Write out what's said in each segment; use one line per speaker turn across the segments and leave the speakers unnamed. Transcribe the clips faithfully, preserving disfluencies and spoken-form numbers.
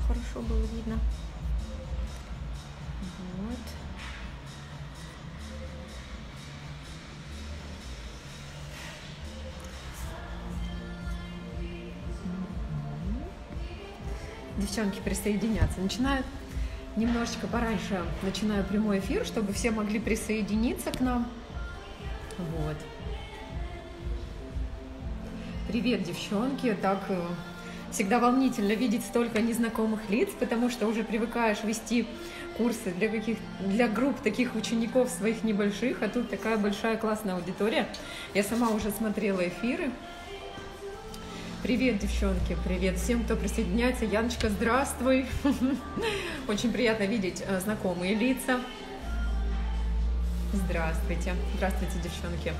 хорошо было видно. Вот. Девчонки присоединяться начинают. Немножечко пораньше начинаю прямой эфир, чтобы все могли присоединиться к нам. Вот. Привет, девчонки. Так всегда волнительно видеть столько незнакомых лиц, потому что уже привыкаешь вести курсы для каких для групп таких учеников своих небольших, а тут такая большая классная аудитория. Я сама уже смотрела эфиры. Привет, девчонки, привет всем, кто присоединяется. Яночка, здравствуй. Очень приятно видеть знакомые лица. Здравствуйте, здравствуйте, девчонки.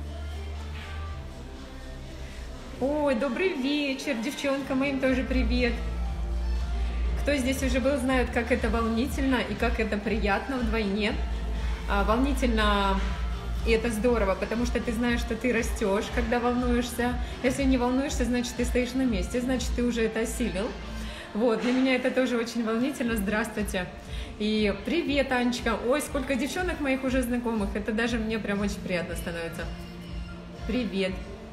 Ой, добрый вечер, девчонкам моим тоже привет. Кто здесь уже был, знает, как это волнительно и как это приятно вдвойне. А, волнительно, и это здорово, потому что ты знаешь, что ты растешь, когда волнуешься. Если не волнуешься, значит, ты стоишь на месте, значит, ты уже это осилил. Вот, для меня это тоже очень волнительно. Здравствуйте. И привет, Анечка. Ой, сколько девчонок моих уже знакомых. Это даже мне прям очень приятно становится. Привет.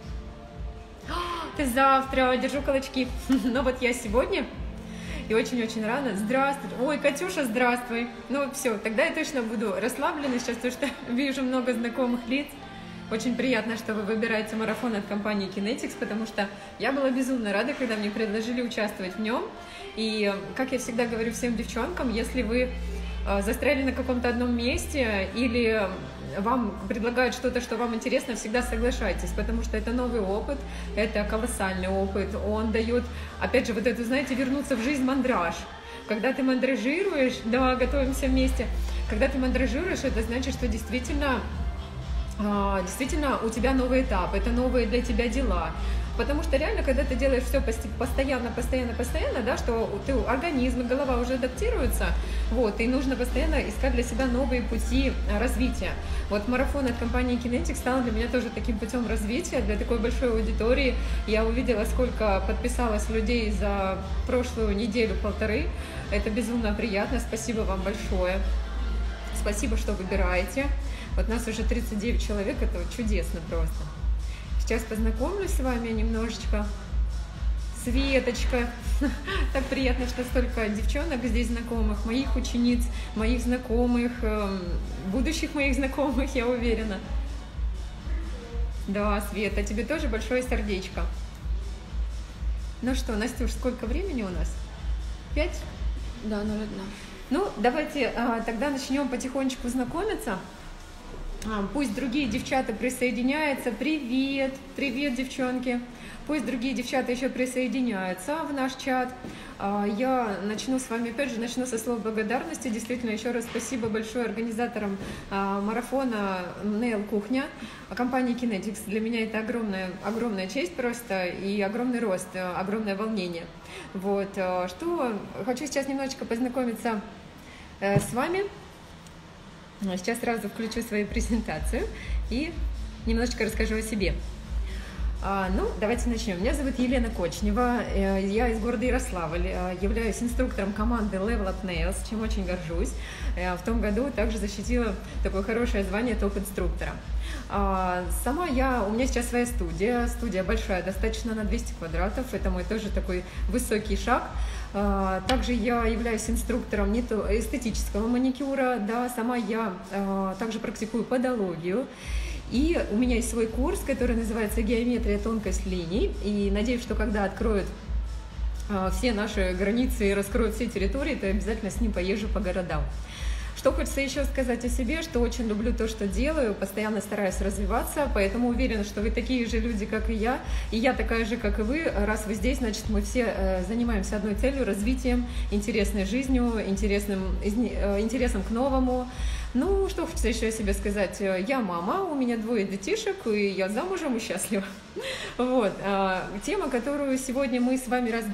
Ты завтра, держу кулачки. Но вот я сегодня и очень-очень рада. Здравствуй. Ой, Катюша, здравствуй. Ну все, тогда я точно буду расслаблена сейчас, потому что вижу много знакомых лиц. Очень приятно, что вы выбираете марафон от компании Kinetics, потому что я была безумно рада, когда мне предложили участвовать в нем. И, как я всегда говорю всем девчонкам, если вы застряли на каком-то одном месте или вам предлагают что-то, что вам интересно, всегда соглашайтесь, потому что это новый опыт, это колоссальный опыт, он дает, опять же, вот это, знаете, вернуться в жизнь мандраж. Когда ты мандражируешь, да, готовимся вместе, когда ты мандражируешь, это значит, что действительно, действительно у тебя новый этап, это новые для тебя дела. Потому что реально, когда ты делаешь все постоянно, постоянно, постоянно, да, что ты, организм, голова уже адаптируются, вот, и нужно постоянно искать для себя новые пути развития. Вот марафон от компании Kinetics стал для меня тоже таким путем развития, для такой большой аудитории. Я увидела, сколько подписалось людей за прошлую неделю-полторы. Это безумно приятно. Спасибо вам большое. Спасибо, что выбираете. Вот нас уже тридцать девять человек, это чудесно просто. Сейчас познакомлюсь с вами немножечко. Светочка. Так приятно, что столько девчонок здесь знакомых, моих учениц, моих знакомых, будущих моих знакомых, я уверена. Да, Света, тебе тоже большое сердечко. Ну что, Настюш, сколько времени у нас? Пять?
Да, ноль одна.
Ну, давайте тогда начнем потихонечку знакомиться. Пусть другие девчата присоединяются. Привет, привет, девчонки. Пусть другие девчата еще присоединяются в наш чат. Я начну с вами, опять же, начну со слов благодарности. Действительно, еще раз спасибо большое организаторам марафона Nail Кухня, компании Kinetics. Для меня это огромная, огромная честь просто и огромный рост, огромное волнение. Вот, что хочу сейчас немножечко познакомиться с вами. Сейчас сразу включу свою презентацию и немножечко расскажу о себе. А, ну, давайте начнем. Меня зовут Елена Кочнева, я из города Ярославль, являюсь инструктором команды Level Up Nails, чем очень горжусь. В том году также защитила такое хорошее звание топ-инструктора. А, сама я, у меня сейчас своя студия, студия большая, достаточно на двести квадратов, это мой тоже такой высокий шаг. Также я являюсь инструктором не то эстетического маникюра, да, сама я а, также практикую подологию. И у меня есть свой курс, который называется «Геометрия, тонкость линий». И надеюсь, что когда откроют а, все наши границы и раскроют все территории, то я обязательно с ним поезжу по городам. Что хочется еще сказать о себе, что очень люблю то, что делаю, постоянно стараюсь развиваться, поэтому уверена, что вы такие же люди, как и я, и я такая же, как и вы. Раз вы здесь, значит, мы все э, занимаемся одной целью – развитием, интересной жизнью, интересным, э, интересом к новому. Ну, что хочется еще о себе сказать. Я мама, у меня двое детишек, и я замужем и счастлива. Вот. Тема, которую сегодня мы с вами разберем,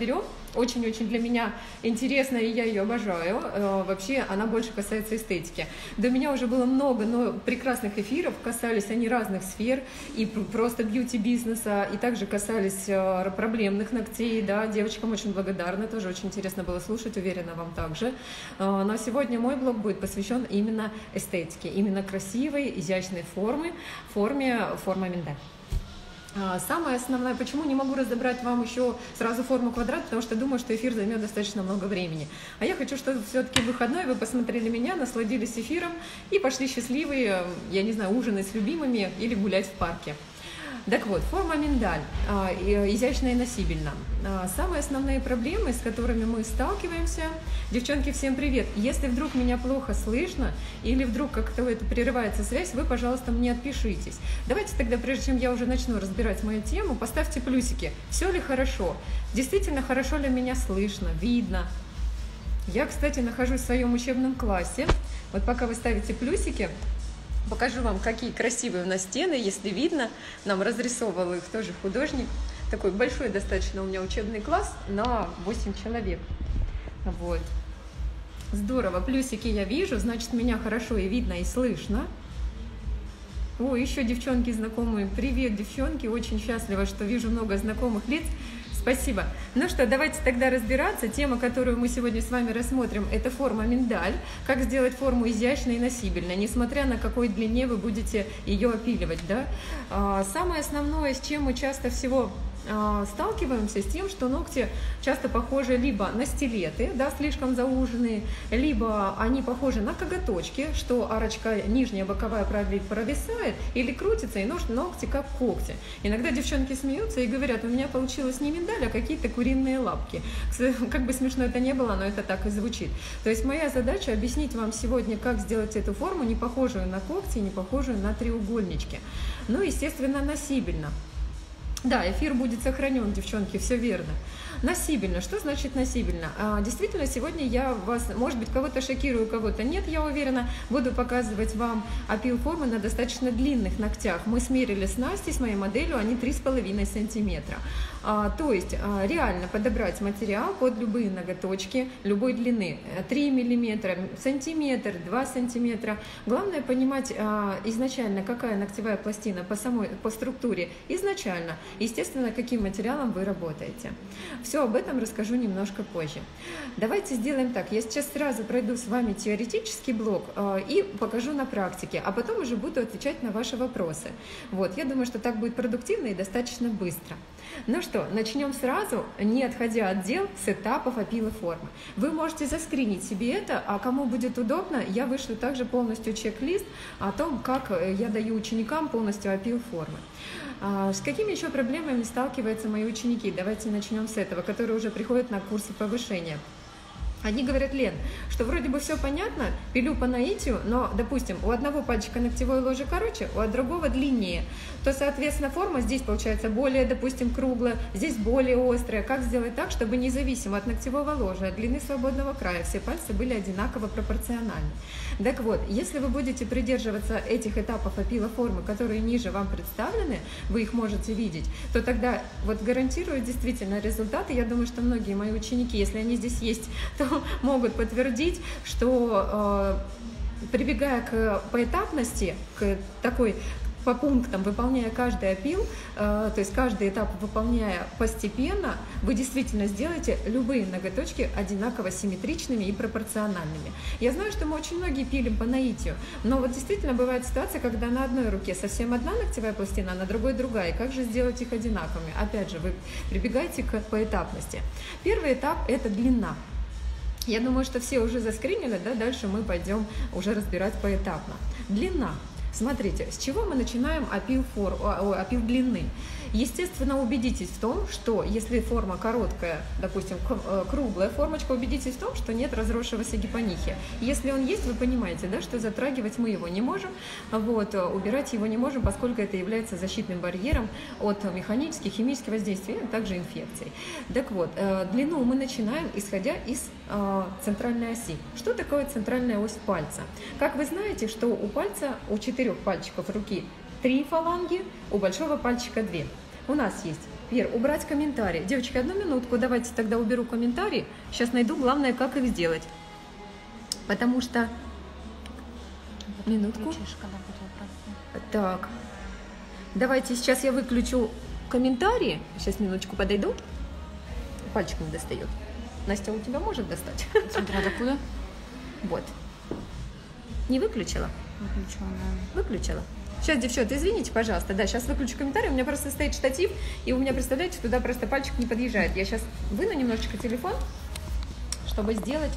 очень-очень для меня интересная, и я ее обожаю. Вообще, она больше касается эстетики. До меня уже было много, но прекрасных эфиров, касались они разных сфер, и просто бьюти-бизнеса, и также касались проблемных ногтей, да, девочкам очень благодарна, тоже очень интересно было слушать, уверена, вам также. Но сегодня мой блог будет посвящен именно эстетике, именно красивой, изящной формы, форме, форма миндаль. Самое основное, почему не могу разобрать вам еще сразу форму квадрат, потому что думаю, что эфир займет достаточно много времени. А я хочу, чтобы все-таки выходной вы посмотрели меня, насладились эфиром и пошли счастливые, я не знаю, ужинать с любимыми или гулять в парке. Так вот, форма миндаль, изящная и носибельна. Самые основные проблемы, с которыми мы сталкиваемся, девчонки, всем привет! Если вдруг меня плохо слышно или вдруг как-то это прерывается связь, вы, пожалуйста, мне отпишитесь. Давайте тогда, прежде чем я уже начну разбирать мою тему, поставьте плюсики. Все ли хорошо? Действительно, хорошо ли меня слышно, видно? Я, кстати, нахожусь в своем учебном классе. Вот пока вы ставите плюсики, покажу вам, какие красивые у нас стены, если видно. Нам разрисовывал их тоже художник. Такой большой достаточно у меня учебный класс на восемь человек. Вот. Здорово, плюсики я вижу, значит, меня хорошо и видно, и слышно. О, еще девчонки знакомые. Привет, девчонки, очень счастлива, что вижу много знакомых лиц. Спасибо. Ну что, давайте тогда разбираться. Тема, которую мы сегодня с вами рассмотрим, это форма миндаль. Как сделать форму изящной и носибельной, несмотря на какой длине вы будете ее опиливать. Да? Самое основное, с чем мы часто всего сталкиваемся, с тем, что ногти часто похожи либо на стилеты, да, слишком зауженные, либо они похожи на коготочки, что арочка нижняя боковая провисает или крутится, и ногти как когти. Иногда девчонки смеются и говорят: у меня получилось не миндаль, а какие-то куриные лапки. Как бы смешно это не было, но это так и звучит. То есть моя задача объяснить вам сегодня, как сделать эту форму, не похожую на когти, не похожую на треугольнички. Ну, естественно, носибельно. Да, эфир будет сохранен, девчонки, все верно. Носибельно. Что значит носибельно? А, действительно, сегодня я вас, может быть, кого-то шокирую, кого-то нет, я уверена, буду показывать вам опил формы на достаточно длинных ногтях. Мы смерили с Настей, с моей моделью, они три с половиной сантиметра. А, то есть а, реально подобрать материал под любые ноготочки любой длины. три миллиметра, сантиметр, два сантиметра. Главное понимать а, изначально, какая ногтевая пластина по самой, по структуре изначально. Естественно, каким материалом вы работаете. Все об этом расскажу немножко позже. Давайте сделаем так. Я сейчас сразу пройду с вами теоретический блок э, и покажу на практике, а потом уже буду отвечать на ваши вопросы. Вот, я думаю, что так будет продуктивно и достаточно быстро. Ну что, начнем сразу, не отходя от дел, с этапов опила формы. Вы можете заскринить себе это, а кому будет удобно, я вышлю также полностью чек-лист о том, как я даю ученикам полностью опил формы. С какими еще проблемами сталкиваются мои ученики? Давайте начнем с этого, которые уже приходят на курсы повышения. Они говорят: Лен, что вроде бы все понятно, пилю по наитию, но, допустим, у одного пальчика ногтевой ложи короче, у другого длиннее, то, соответственно, форма здесь получается более, допустим, круглая, здесь более острая. Как сделать так, чтобы независимо от ногтевого ложа, от длины свободного края, все пальцы были одинаково пропорциональны? Так вот, если вы будете придерживаться этих этапов опила формы, которые ниже вам представлены, вы их можете видеть, то тогда вот гарантирую действительно результаты. Я думаю, что многие мои ученики, если они здесь есть, то могут подтвердить, что э, прибегая к поэтапности, к такой по пунктам, выполняя каждый опил, э, то есть каждый этап выполняя постепенно, вы действительно сделаете любые ноготочки одинаково симметричными и пропорциональными. Я знаю, что мы очень многие пилим по наитию, но вот действительно бывает ситуация, когда на одной руке совсем одна ногтевая пластина, а на другой другая. И как же сделать их одинаковыми? Опять же, вы прибегаете к поэтапности. Первый этап – это длина. Я думаю, что все уже заскринили, да, дальше мы пойдем уже разбирать поэтапно. Длина. Смотрите, с чего мы начинаем опил, фор... опил длины? Естественно, убедитесь в том, что если форма короткая, допустим, круглая формочка, убедитесь в том, что нет разросшегося гипонихия. Если он есть, вы понимаете, да, что затрагивать мы его не можем, вот, убирать его не можем, поскольку это является защитным барьером от механических, химических воздействий, а также инфекций. Так вот, длину мы начинаем, исходя из центральной оси. Что такое центральная ось пальца? Как вы знаете, что у пальца, у четырех пальчиков руки три фаланги, у большого пальчика две. У нас есть Пер, убрать комментарии. Девочки, одну минутку, давайте тогда уберу комментарии. Сейчас найду, главное, как их сделать. Потому что... Минутку. Так. Давайте сейчас я выключу комментарии. Сейчас минуточку подойду. Пальчик не достает. Настя, у тебя может достать?
Смотря докуда?
Вот. Не выключила?
Выключила, да.
Выключила. Сейчас, девчата, извините, пожалуйста. Да, сейчас выключу комментарий. У меня просто стоит штатив, и у меня, представляете, туда просто пальчик не подъезжает. Я сейчас выну немножечко телефон, чтобы сделать...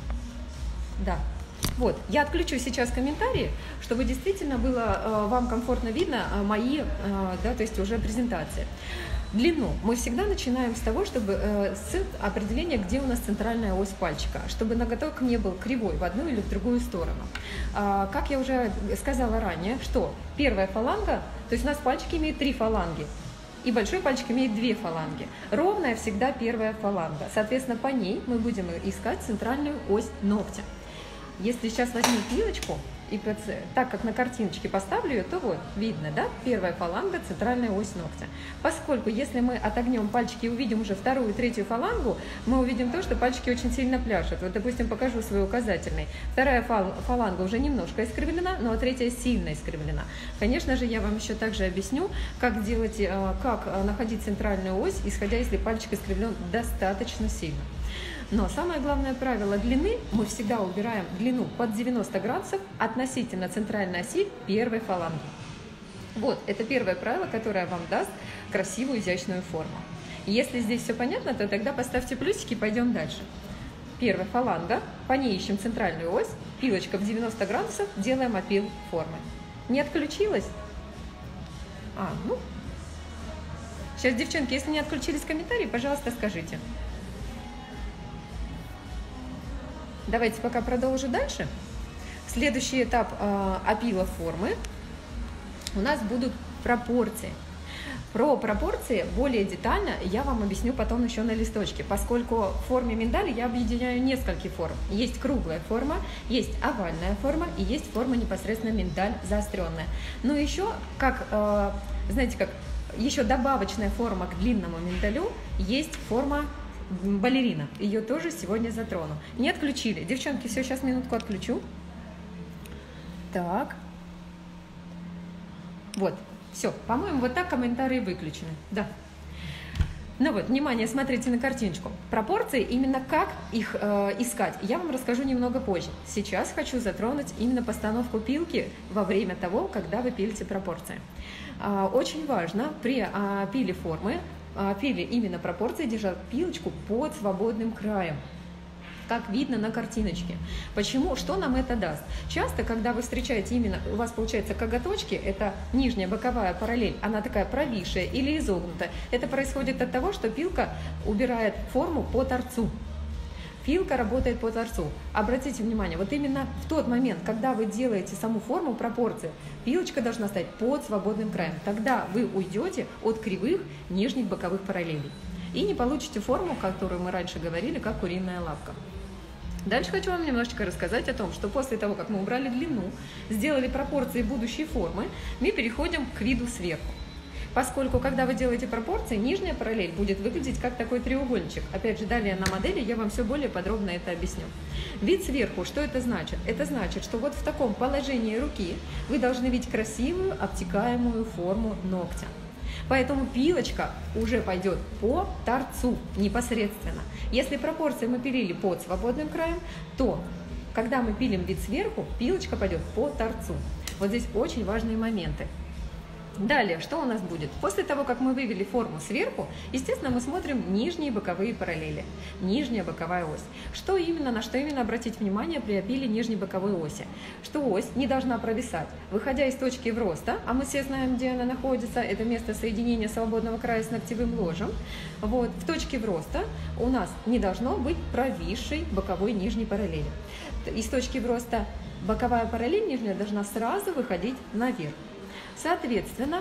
Да. Вот, я отключу сейчас комментарии, чтобы действительно было э, вам комфортно видно э, мои, э, да, то есть уже презентации. Длину мы всегда начинаем с того, чтобы э, с определения, где у нас центральная ось пальчика, чтобы ноготок не был кривой в одну или в другую сторону. А, как я уже сказала ранее, что первая фаланга, то есть у нас пальчик имеет три фаланги, и большой пальчик имеет две фаланги. Ровная всегда первая фаланга. Соответственно, по ней мы будем искать центральную ось ногтя. Если сейчас возьму пилочку и так как на картиночке поставлю ее, то вот видно, да, первая фаланга, центральная ось ногтя. Поскольку если мы отогнем пальчики и увидим уже вторую и третью фалангу, мы увидим то, что пальчики очень сильно пляшут. Вот, допустим, покажу свой указательный. Вторая фаланга уже немножко искривлена, но третья сильно искривлена. Конечно же, я вам еще также объясню, как делать, как находить центральную ось, исходя если пальчик искривлен достаточно сильно. Но самое главное правило длины, мы всегда убираем длину под девяносто градусов относительно центральной оси первой фаланги. Вот, это первое правило, которое вам даст красивую, изящную форму. Если здесь все понятно, то тогда поставьте плюсики и пойдем дальше. Первая фаланга, по ней ищем центральную ось, пилочка в девяносто градусов, делаем опил формы. Не отключилась? А, ну. Сейчас, девчонки, если не отключились комментарии, пожалуйста, скажите. Давайте пока продолжу дальше. Следующий этап э, опила формы у нас будут пропорции. Про пропорции более детально я вам объясню потом еще на листочке, поскольку в форме миндаля я объединяю несколько форм. Есть круглая форма, есть овальная форма и есть форма непосредственно миндаль заостренная. Но еще, как, э, знаете, как еще добавочная форма к длинному миндалю, есть форма балерина. Ее тоже сегодня затрону. Не отключили. Девчонки, все, сейчас минутку отключу. Так. Вот. Все. По-моему, вот так комментарии выключены. Да. Ну вот, внимание, смотрите на картиночку. Пропорции, именно как их э, искать, я вам расскажу немного позже. Сейчас хочу затронуть именно постановку пилки во время того, когда вы пилите пропорции. Э, очень важно при э, пиле формы пили именно пропорции, держать пилочку под свободным краем, как видно на картиночке. Почему? Что нам это даст? Часто, когда вы встречаете именно, у вас получается коготочки, это нижняя боковая параллель, она такая провисшая или изогнутая. Это происходит от того, что пилка убирает форму по торцу. Пилка работает по торцу. Обратите внимание, вот именно в тот момент, когда вы делаете саму форму пропорции, пилочка должна стоять под свободным краем. Тогда вы уйдете от кривых нижних боковых параллелей. И не получите форму, которую мы раньше говорили, как куриная лапка. Дальше хочу вам немножечко рассказать о том, что после того, как мы убрали длину, сделали пропорции будущей формы, мы переходим к виду сверху. Поскольку, когда вы делаете пропорции, нижняя параллель будет выглядеть как такой треугольничек. Опять же, далее на модели я вам все более подробно это объясню. Вид сверху, что это значит? Это значит, что вот в таком положении руки вы должны видеть красивую, обтекаемую форму ногтя. Поэтому пилочка уже пойдет по торцу непосредственно. Если пропорции мы пилили под свободным краем, то, когда мы пилим вид сверху, пилочка пойдет по торцу. Вот здесь очень важные моменты. Далее, что у нас будет? После того, как мы вывели форму сверху, естественно, мы смотрим нижние боковые параллели, нижняя боковая ось. Что именно, на что именно обратить внимание при опиле нижней боковой оси? Что ось не должна провисать. Выходя из точки вроста, а мы все знаем, где она находится, это место соединения свободного края с ногтевым ложем, вот, в точке вроста у нас не должно быть провисшей боковой нижней параллели. Из точки вроста боковая параллель нижняя должна сразу выходить наверх. Соответственно,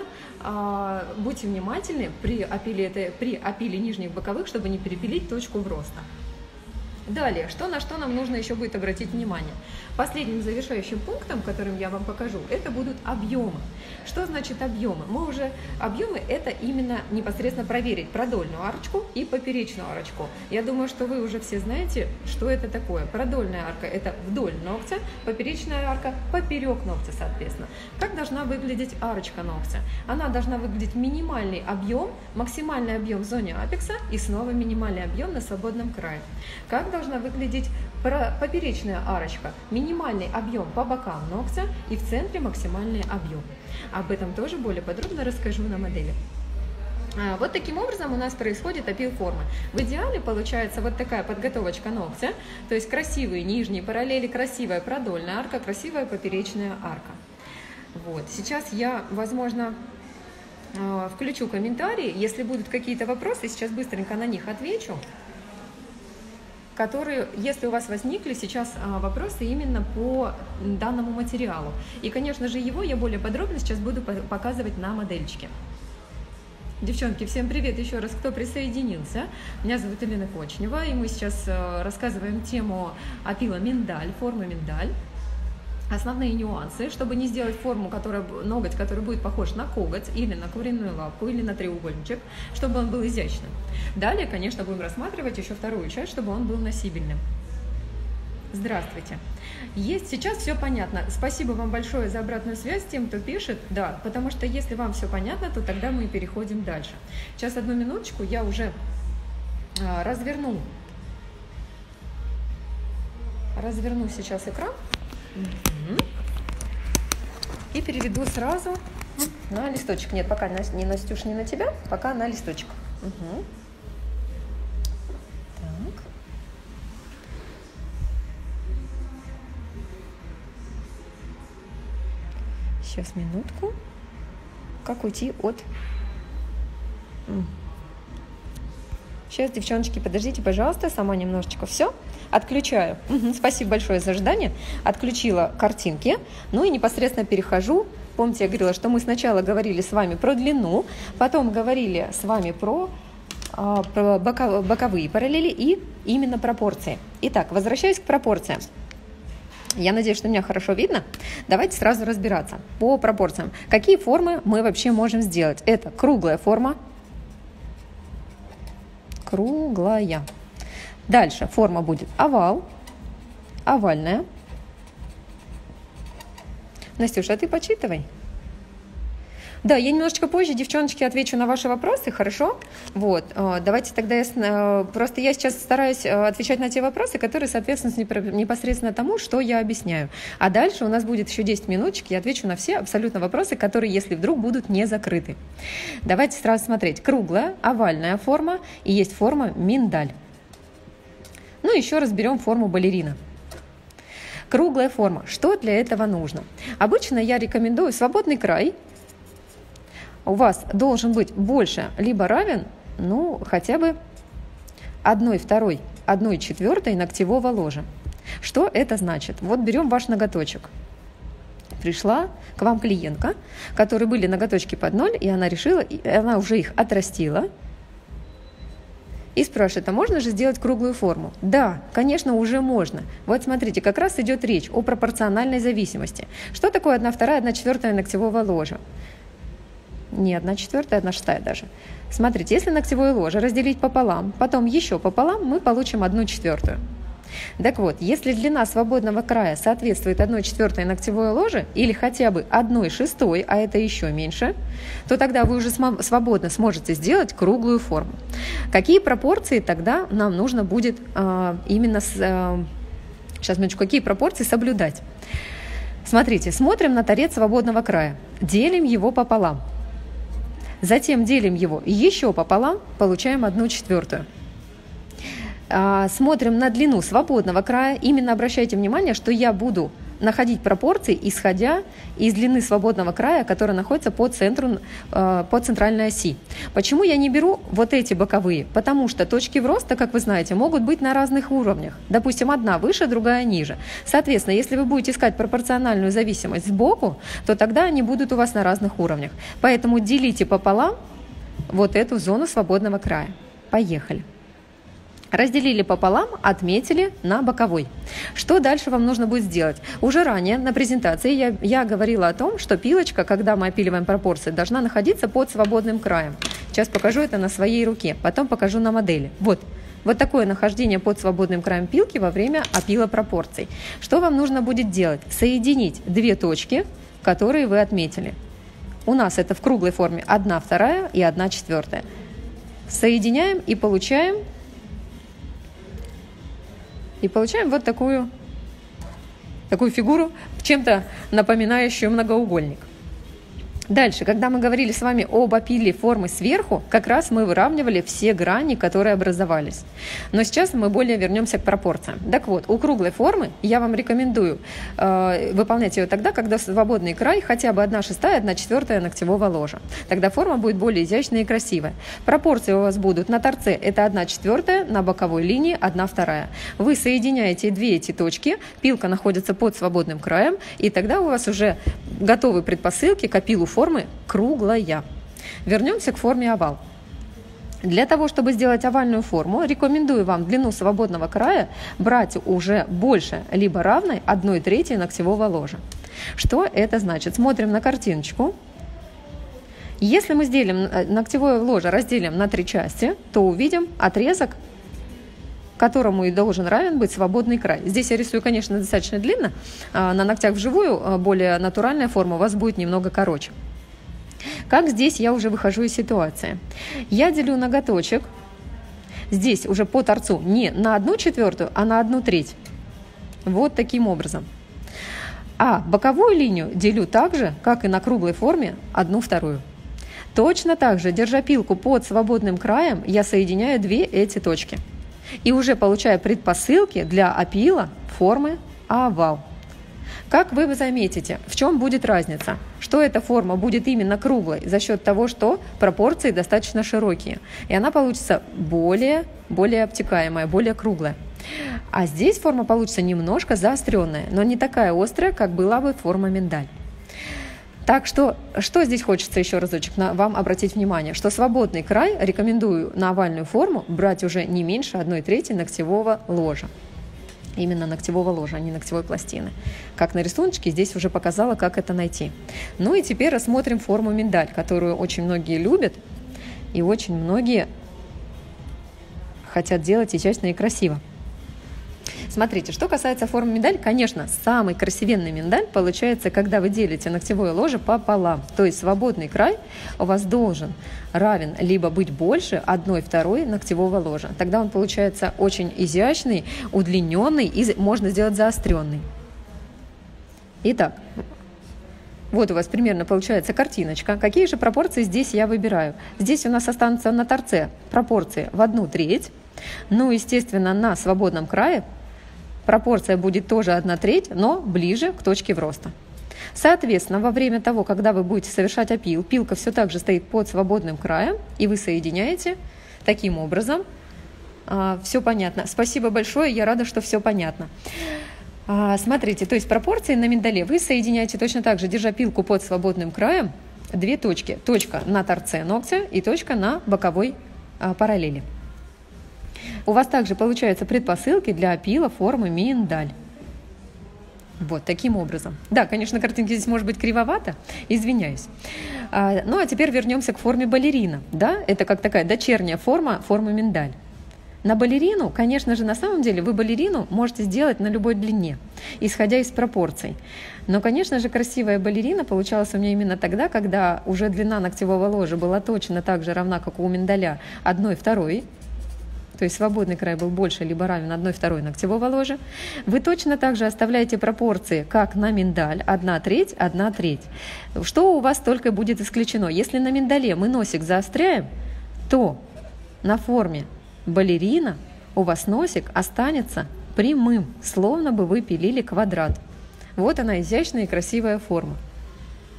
будьте внимательны при опиле, при опиле нижних боковых, чтобы не перепилить точку вроста. Далее, что на что нам нужно еще будет обратить внимание? Последним завершающим пунктом, которым я вам покажу, это будут объемы. Что значит объемы? Мы уже объемы это именно непосредственно проверить продольную арочку и поперечную арочку. Я думаю, что вы уже все знаете, что это такое. Продольная арка это вдоль ногтя, поперечная арка поперек ногтя, соответственно. Как должна выглядеть арочка ногтя? Она должна выглядеть минимальный объем, максимальный объем в зоне апекса и снова минимальный объем на свободном крае. Как должна выглядеть поперечная арочка? Минимальный объем по бокам ногтя и в центре максимальный объем. Об этом тоже более подробно расскажу на модели. Вот таким образом у нас происходит опил формы. В идеале получается вот такая подготовочка ногтя, то есть красивые нижние параллели, красивая продольная арка, красивая поперечная арка. Вот. Сейчас я, возможно, включу комментарии, если будут какие-то вопросы, сейчас быстренько на них отвечу. Которые, если у вас возникли сейчас вопросы именно по данному материалу. И, конечно же, его я более подробно сейчас буду показывать на модельчике. Девчонки, всем привет еще раз, кто присоединился. Меня зовут Елена Кочнева, и мы сейчас рассказываем тему опила миндаль, формы миндаль. Основные нюансы, чтобы не сделать форму, которая, ноготь, который будет похож на коготь или на куриную лапку, или на треугольничек, чтобы он был изящным. Далее, конечно, будем рассматривать еще вторую часть, чтобы он был носибельным. Здравствуйте. Есть, сейчас все понятно. Спасибо вам большое за обратную связь тем, кто пишет. Да, потому что если вам все понятно, то тогда мы переходим дальше. Сейчас, одну минуточку, я уже а, разверну. Разверну сейчас экран. И переведу сразу на листочек. Нет, пока не, Настюш, не на тебя, пока на листочек. Угу. Так. Сейчас, минутку. Как уйти от... Сейчас, девчоночки, подождите, пожалуйста, сама немножечко. Все, отключаю. Угу, спасибо большое за ожидание. Отключила картинки. Ну и непосредственно перехожу. Помните, я говорила, что мы сначала говорили с вами про длину, потом говорили с вами про, про боковые параллели и именно пропорции. Итак, возвращаюсь к пропорциям. Я надеюсь, что меня хорошо видно. Давайте сразу разбираться по пропорциям. Какие формы мы вообще можем сделать? Это круглая форма. Круглая. Дальше форма будет овал, овальная. Настюша, а ты почитывай. Да, я немножечко позже, девчоночки, отвечу на ваши вопросы, хорошо? Вот, давайте тогда я, просто я сейчас стараюсь отвечать на те вопросы, которые соответствуют непосредственно тому, что я объясняю. А дальше у нас будет еще десять минуточек, я отвечу на все абсолютно вопросы, которые, если вдруг, будут не закрыты. Давайте сразу смотреть. Круглая, овальная форма и есть форма миндаль. Ну, еще разберем форму балерина. Круглая форма. Что для этого нужно? Обычно я рекомендую свободный край. У вас должен быть больше либо равен, ну, хотя бы одной второй, одной четвертой ногтевого ложа. Что это значит? Вот берем ваш ноготочек. Пришла к вам клиентка, которой были ноготочки под ноль, и она решила, и она уже их отрастила. И спрашивает, а можно же сделать круглую форму? Да, конечно, уже можно. Вот смотрите, как раз идет речь о пропорциональной зависимости. Что такое одна вторая, одна четвертая ногтевого ложа? Не одна четвертая, одна шестая даже. Смотрите, если ногтевое ложе разделить пополам, потом еще пополам, мы получим одну четвертую. Так вот, если длина свободного края соответствует одной четвертой ногтевой ложе или хотя бы одной шестой, а это еще меньше, то тогда вы уже свободно сможете сделать круглую форму. Какие пропорции тогда нам нужно будет э, именно с, э, сейчас, минуточку, какие пропорции соблюдать? Смотрите, смотрим на торец свободного края, делим его пополам. Затем делим его еще пополам, получаем одну четвертую. Смотрим на длину свободного края. Именно обращайте внимание, что я буду находить пропорции, исходя из длины свободного края, которая находится по центру, по центральной оси. Почему я не беру вот эти боковые? Потому что точки вроста, как вы знаете, могут быть на разных уровнях. Допустим, одна выше, другая ниже. Соответственно, если вы будете искать пропорциональную зависимость сбоку, то тогда они будут у вас на разных уровнях. Поэтому делите пополам вот эту зону свободного края. Поехали. Разделили пополам, отметили на боковой. Что дальше вам нужно будет сделать? Уже ранее на презентации я, я говорила о том, что пилочка, когда мы опиливаем пропорции, должна находиться под свободным краем. Сейчас покажу это на своей руке, потом покажу на модели. Вот. Вот такое нахождение под свободным краем пилки во время опила пропорций. Что вам нужно будет делать? Соединить две точки, которые вы отметили. У нас это в круглой форме одна вторая и одна четвертая. Соединяем и получаем, и получаем вот такую, такую фигуру, чем-то напоминающую многоугольник. Дальше, когда мы говорили с вами об опиле формы сверху, как раз мы выравнивали все грани, которые образовались. Но сейчас мы более вернемся к пропорциям. Так вот, у круглой формы я вам рекомендую э, выполнять ее тогда, когда свободный край хотя бы одна шестая, одна четвертая ногтевого ложа. Тогда форма будет более изящная и красивая. Пропорции у вас будут на торце это одна четвертая, на боковой линии одна вторая. Вы соединяете две эти точки, пилка находится под свободным краем, и тогда у вас уже готовы предпосылки к опилу формы круглая. Вернемся к форме овал. Для того, чтобы сделать овальную форму, рекомендую вам длину свободного края брать уже больше, либо равной одной трети ногтевого ложа. Что это значит? Смотрим на картиночку. Если мы сделим ногтевое ложе, разделим на три части, то увидим отрезок, которому и должен равен быть свободный край. Здесь я рисую, конечно, достаточно длинно. На ногтях вживую более натуральная форма у вас будет немного короче. Как здесь я уже выхожу из ситуации? Я делю ноготочек здесь уже по торцу не на одну четвертую, а на одну треть. Вот таким образом. А боковую линию делю так же, как и на круглой форме, одну вторую. Точно так же, держа пилку под свободным краем, я соединяю две эти точки. И уже получаю предпосылки для опила формы овал. Как вы заметите, в чем будет разница? Что эта форма будет именно круглой за счет того, что пропорции достаточно широкие. И она получится более, более обтекаемая, более круглая. А здесь форма получится немножко заостренная, но не такая острая, как была бы форма миндаль. Так что, что здесь хочется еще разочек на, вам обратить внимание, что свободный край рекомендую на овальную форму брать уже не меньше одной трети ногтевого ложа. Именно ногтевого ложа, а не ногтевой пластины. Как на рисунке здесь уже показала, как это найти. Ну и теперь рассмотрим форму миндаль, которую очень многие любят и очень многие хотят делать изящно и красиво. Смотрите, что касается формы миндаль, конечно, самый красивенный миндаль получается, когда вы делите ногтевое ложе пополам. То есть свободный край у вас должен равен либо быть больше одной второй ногтевого ложа. Тогда он получается очень изящный, удлиненный и можно сделать заостренный. Итак, вот у вас примерно получается картиночка. Какие же пропорции здесь я выбираю? Здесь у нас останутся на торце пропорции в одну треть. Ну, естественно, на свободном крае пропорция будет тоже одна треть, но ближе к точке вроста. Соответственно, во время того, когда вы будете совершать опил, пилка все так же стоит под свободным краем, и вы соединяете таким образом. А, все понятно. Спасибо большое, я рада, что все понятно. А, смотрите, то есть пропорции на миндале вы соединяете точно так же, держа пилку под свободным краем, две точки. Точка на торце ногтя и точка на боковой а, параллели. У вас также получаются предпосылки для опила формы миндаль. Вот таким образом. Да, конечно, картинки здесь может быть кривовато, извиняюсь. А, ну а теперь вернемся к форме балерина. Да? Это как такая дочерняя форма формы миндаль. На балерину, конечно же, на самом деле вы балерину можете сделать на любой длине, исходя из пропорций. Но, конечно же, красивая балерина получалась у меня именно тогда, когда уже длина ногтевого ложа была точно так же равна, как у миндаля, одной второй. То есть свободный край был больше либо равен одной второй ногтевого ложа. Вы точно так же оставляете пропорции, как на миндаль, одна треть, одна треть. Что у вас только будет исключено? Если на миндале мы носик заостряем, то на форме балерина у вас носик останется прямым, словно бы вы пилили квадрат. Вот она, изящная и красивая форма.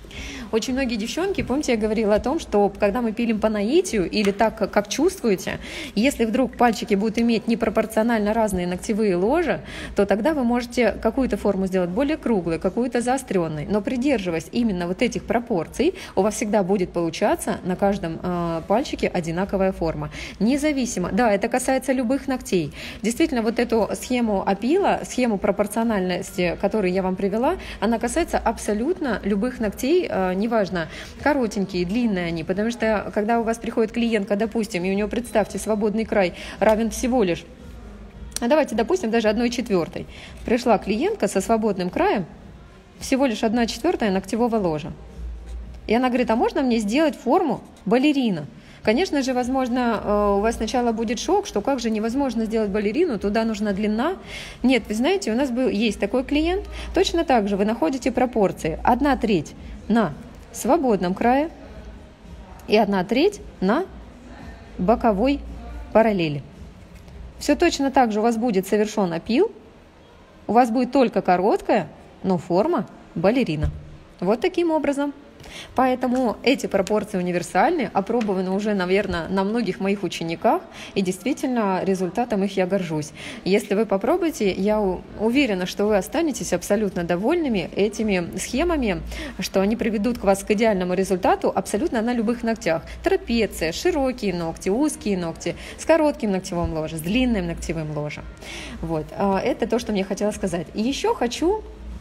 Очень многие девчонки, помните, я говорила о том, что когда мы пилим по наитию или так, как, как чувствуете, если вдруг пальчики будут иметь непропорционально разные ногтевые ложа, то тогда вы можете какую-то форму сделать более круглой, какую-то заостренной, но придерживаясь именно вот этих пропорций, у вас всегда будет получаться на каждом э, пальчике одинаковая форма. Независимо, да, это касается любых ногтей. Действительно, вот эту схему опила, схему пропорциональности, которую я вам привела, она касается абсолютно любых ногтей, э, неважно, коротенькие, длинные они, потому что когда у вас приходит клиентка, допустим, и у нее, представьте, свободный край равен всего лишь, а давайте, допустим, даже одной четвертой. Пришла клиентка со свободным краем, всего лишь одна четвертая ногтевого ложа. И она говорит, а можно мне сделать форму балерина? Конечно же, возможно, у вас сначала будет шок, что как же невозможно сделать балерину, туда нужна длина. Нет, вы знаете, у нас был, есть такой клиент, точно так же вы находите пропорции. Одна треть на свободном крае и одна треть на боковой параллели. Все точно так же у вас будет совершен опил, у вас будет только короткая, но форма балерина. Вот таким образом. Поэтому эти пропорции универсальны, опробованы уже, наверное, на многих моих учениках, и действительно результатом их я горжусь. Если вы попробуете, я уверена, что вы останетесь абсолютно довольными этими схемами, что они приведут к вас к идеальному результату абсолютно на любых ногтях. Трапеция, широкие ногти, узкие ногти, с коротким ногтевым ложем, с длинным ногтевым ложем. Вот. Это то, что мне хотела сказать. И еще хочу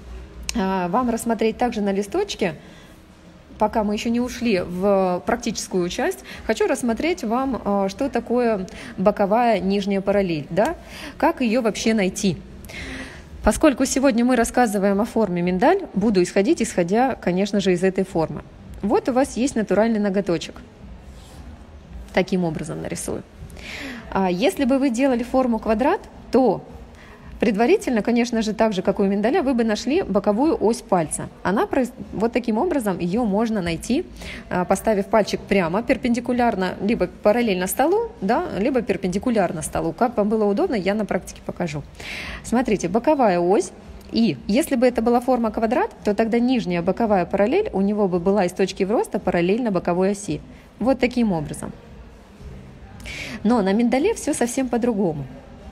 вам рассмотреть также на листочке, пока мы еще не ушли в практическую часть, хочу рассмотреть вам, что такое боковая нижняя параллель, да? Как ее вообще найти. Поскольку сегодня мы рассказываем о форме миндаль, буду исходить, исходя, конечно же, из этой формы. Вот у вас есть натуральный ноготочек. Таким образом нарисую. Если бы вы делали форму квадрат, то предварительно, конечно же, так же, как у миндаля, вы бы нашли боковую ось пальца. Она, вот таким образом, ее можно найти, поставив пальчик прямо, перпендикулярно, либо параллельно столу, да, либо перпендикулярно столу. Как вам было удобно, я на практике покажу. Смотрите, боковая ось. И если бы это была форма квадрат, то тогда нижняя боковая параллель у него бы была из точки роста параллельно боковой оси. Вот таким образом. Но на миндале все совсем по-другому.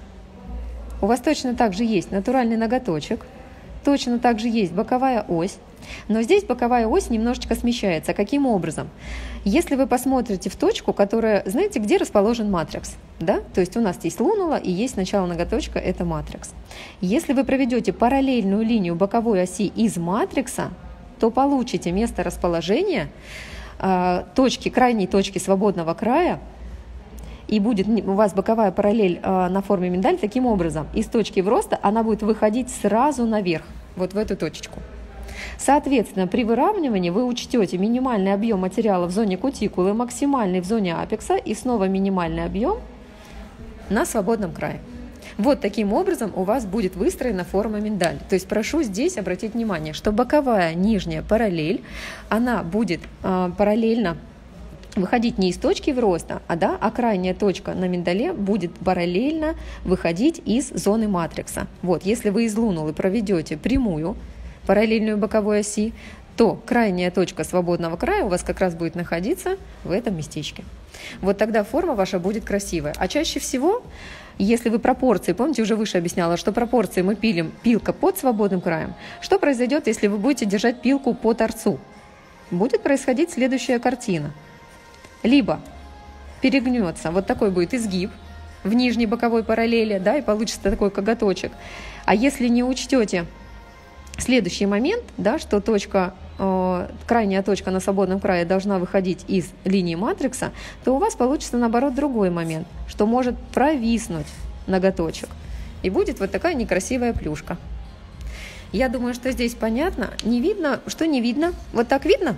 У вас точно так же есть натуральный ноготочек, точно так же есть боковая ось, но здесь боковая ось немножечко смещается. Каким образом? Если вы посмотрите в точку, которая, знаете, где расположен матрикс, да? То есть у нас есть лунула и есть начало ноготочка, это матрикс. Если вы проведете параллельную линию боковой оси из матрикса, то получите место расположения э, точки, крайней точки свободного края, и будет у вас боковая параллель э, на форме миндаль таким образом. Из точки в роста она будет выходить сразу наверх, вот в эту точечку. Соответственно, при выравнивании вы учтете минимальный объем материала в зоне кутикулы, максимальный в зоне апекса и снова минимальный объем на свободном крае. Вот таким образом у вас будет выстроена форма миндаль. То есть прошу здесь обратить внимание, что боковая нижняя параллель, она будет э, параллельно выходить не из точки в роста, а, да, а крайняя точка на миндале будет параллельно выходить из зоны матрикса. Вот, если вы из лунулы проведете прямую параллельную боковой оси, то крайняя точка свободного края у вас как раз будет находиться в этом местечке. Вот тогда форма ваша будет красивая. А чаще всего, если вы пропорции, помните, уже выше объясняла, что пропорции мы пилим пилка под свободным краем, что произойдет, если вы будете держать пилку по торцу? Будет происходить следующая картина. Либо перегнется, вот такой будет изгиб в нижней боковой параллели, да, и получится такой коготочек. А если не учтете следующий момент, да, что точка, э, крайняя точка на свободном крае должна выходить из линии матрикса, то у вас получится наоборот другой момент, что может провиснуть ноготочек. И будет вот такая некрасивая плюшка. Я думаю, что здесь понятно. Не видно? Что не видно? Вот так видно?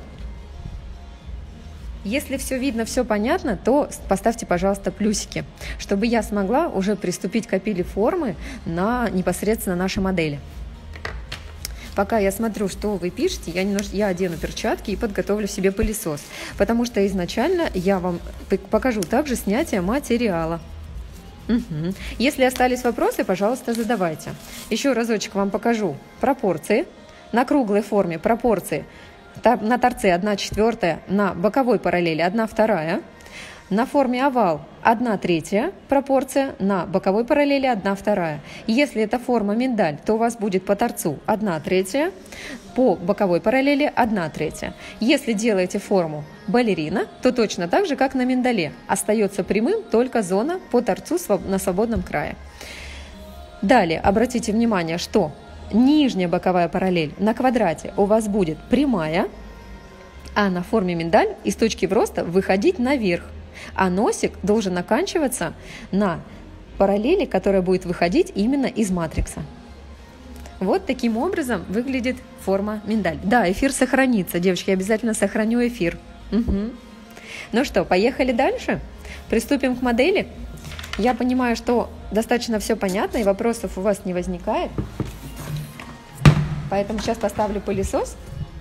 Если все видно, все понятно, то поставьте, пожалуйста, плюсики, чтобы я смогла уже приступить к опиле формы на непосредственно нашей модели. Пока я смотрю, что вы пишете, я, немножко, я одену перчатки и подготовлю себе пылесос, потому что изначально я вам покажу также снятие материала. Угу. Если остались вопросы, пожалуйста, задавайте. Еще разочек вам покажу пропорции. На круглой форме пропорции на торце одна четвертая, на боковой параллели одна вторая, на форме овал одна третья пропорция, на боковой параллели одна вторая. Если это форма миндаль, то у вас будет по торцу одна третья, по боковой параллели одна третья. Если делаете форму балерина, то точно так же, как на миндале. Остается прямым только зона по торцу на свободном крае. Далее обратите внимание, что нижняя боковая параллель на квадрате у вас будет прямая, а на форме миндаль из точки роста выходить наверх. А носик должен оканчиваться на параллели, которая будет выходить именно из матрикса. Вот таким образом выглядит форма миндаль. Да, эфир сохранится, девочки, я обязательно сохраню эфир. Угу. Ну что, поехали дальше? Приступим к модели. Я понимаю, что достаточно все понятно и вопросов у вас не возникает. Поэтому сейчас поставлю пылесос.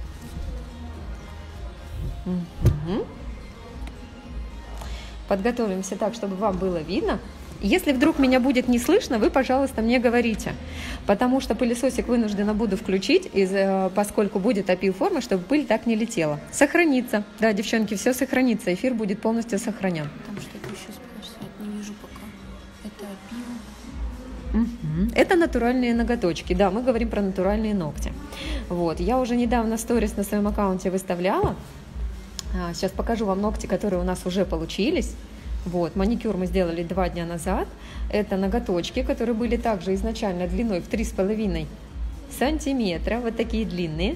Угу. Подготовимся так, чтобы вам было видно. Если вдруг меня будет не слышно, вы, пожалуйста, мне говорите, потому что пылесосик вынуждена буду включить, из, поскольку будет опил формы, чтобы пыль так не летела. Сохранится. Да, девчонки, все сохранится, эфир будет полностью сохранен.
Там что-то еще спрашивают, не вижу пока. Это опил?
Угу. Это натуральные ноготочки. Да, мы говорим про натуральные ногти. Вот. Я уже недавно сторис на своем аккаунте выставляла. Сейчас покажу вам ногти, которые у нас уже получились. Вот, маникюр мы сделали два дня назад. Это ноготочки, которые были также изначально длиной в три с половиной сантиметра. Вот такие длинные.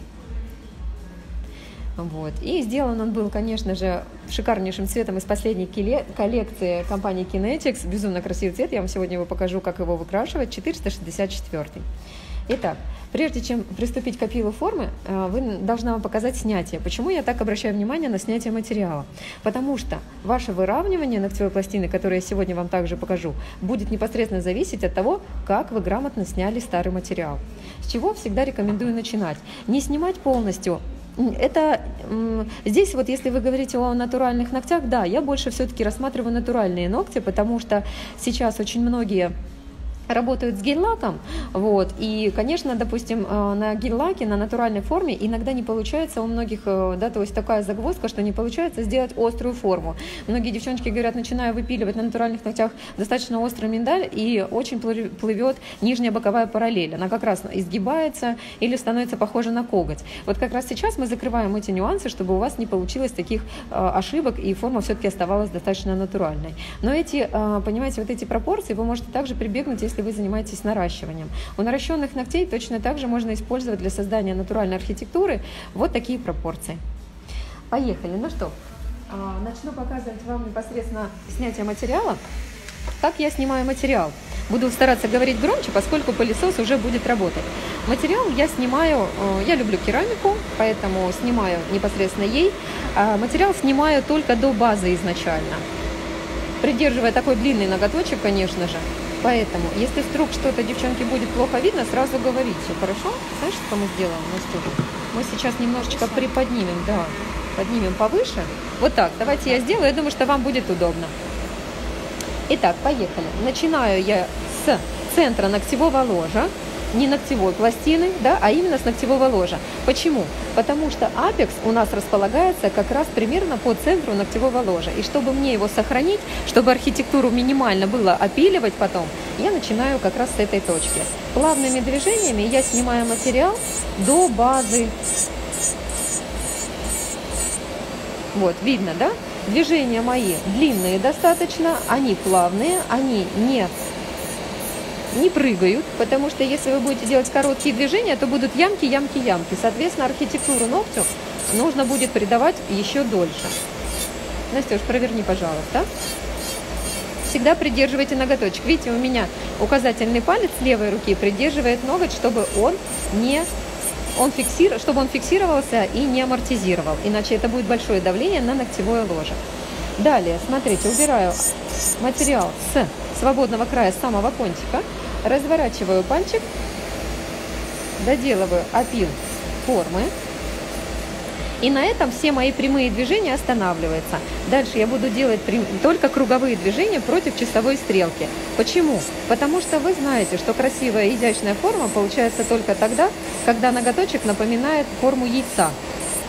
Вот. И сделан он был, конечно же, шикарнейшим цветом из последней коллекции компании Kinetics. Безумно красивый цвет. Я вам сегодня его покажу, как его выкрашивать. четыреста шестьдесят четыре. Итак, прежде чем приступить к опилу формы, вы должна вам показать снятие. Почему я так обращаю внимание на снятие материала? Потому что ваше выравнивание ногтевой пластины, которое я сегодня вам также покажу, будет непосредственно зависеть от того, как вы грамотно сняли старый материал. С чего всегда рекомендую начинать? Не снимать полностью. Это здесь вот, если вы говорите о натуральных ногтях, да, я больше все-таки рассматриваю натуральные ногти, потому что сейчас очень многие работают с гель-лаком, вот, и, конечно, допустим, на гель-лаке, на натуральной форме иногда не получается у многих, да, то есть такая загвоздка, что не получается сделать острую форму. Многие девчонки говорят, начинаю выпиливать на натуральных ногтях достаточно острый миндаль, и очень плывет нижняя боковая параллель, она как раз изгибается или становится похожа на коготь. Вот как раз сейчас мы закрываем эти нюансы, чтобы у вас не получилось таких ошибок, и форма все-таки оставалась достаточно натуральной. Но эти, понимаете, вот эти пропорции вы можете также прибегнуть, если вы занимаетесь наращиванием. У наращенных ногтей точно так же можно использовать для создания натуральной архитектуры вот такие пропорции. Поехали. Ну что, начну показывать вам непосредственно снятие материала. Как я снимаю материал? Буду стараться говорить громче, поскольку пылесос уже будет работать. Материал я снимаю, я люблю керамику, поэтому снимаю непосредственно ей. Материал снимаю только до базы изначально, придерживая такой длинный ноготочек, конечно же. Поэтому, если вдруг что-то, девчонки, будет плохо видно, сразу говорите, хорошо? Знаешь, что мы сделаем, Настюша? Мы сейчас немножечко приподнимем, да, поднимем повыше. Вот так, давайте я сделаю, я думаю, что вам будет удобно. Итак, поехали. Начинаю я с центра ногтевого ложа, не ногтевой пластины, да, а именно с ногтевого ложа. Почему? Потому что апекс у нас располагается как раз примерно по центру ногтевого ложа. И чтобы мне его сохранить, чтобы архитектуру минимально было опиливать потом, я начинаю как раз с этой точки. Плавными движениями я снимаю материал до базы. Вот, видно, да? Движения мои длинные достаточно, они плавные, они не... не прыгают, потому что если вы будете делать короткие движения, то будут ямки, ямки, ямки. Соответственно, архитектуру ногтю нужно будет придавать еще дольше. Настюш, проверни, пожалуйста. Всегда придерживайте ноготочек. Видите, у меня указательный палец левой руки придерживает ноготь, чтобы он не... Он фиксир... чтобы он фиксировался и не амортизировал. Иначе это будет большое давление на ногтевое ложе. Далее, смотрите, убираю материал с свободного края, с самого кончика. Разворачиваю пальчик, доделываю опил формы. И на этом все мои прямые движения останавливаются. Дальше я буду делать только круговые движения против часовой стрелки. Почему? Потому что вы знаете, что красивая изящная форма получается только тогда, когда ноготочек напоминает форму яйца.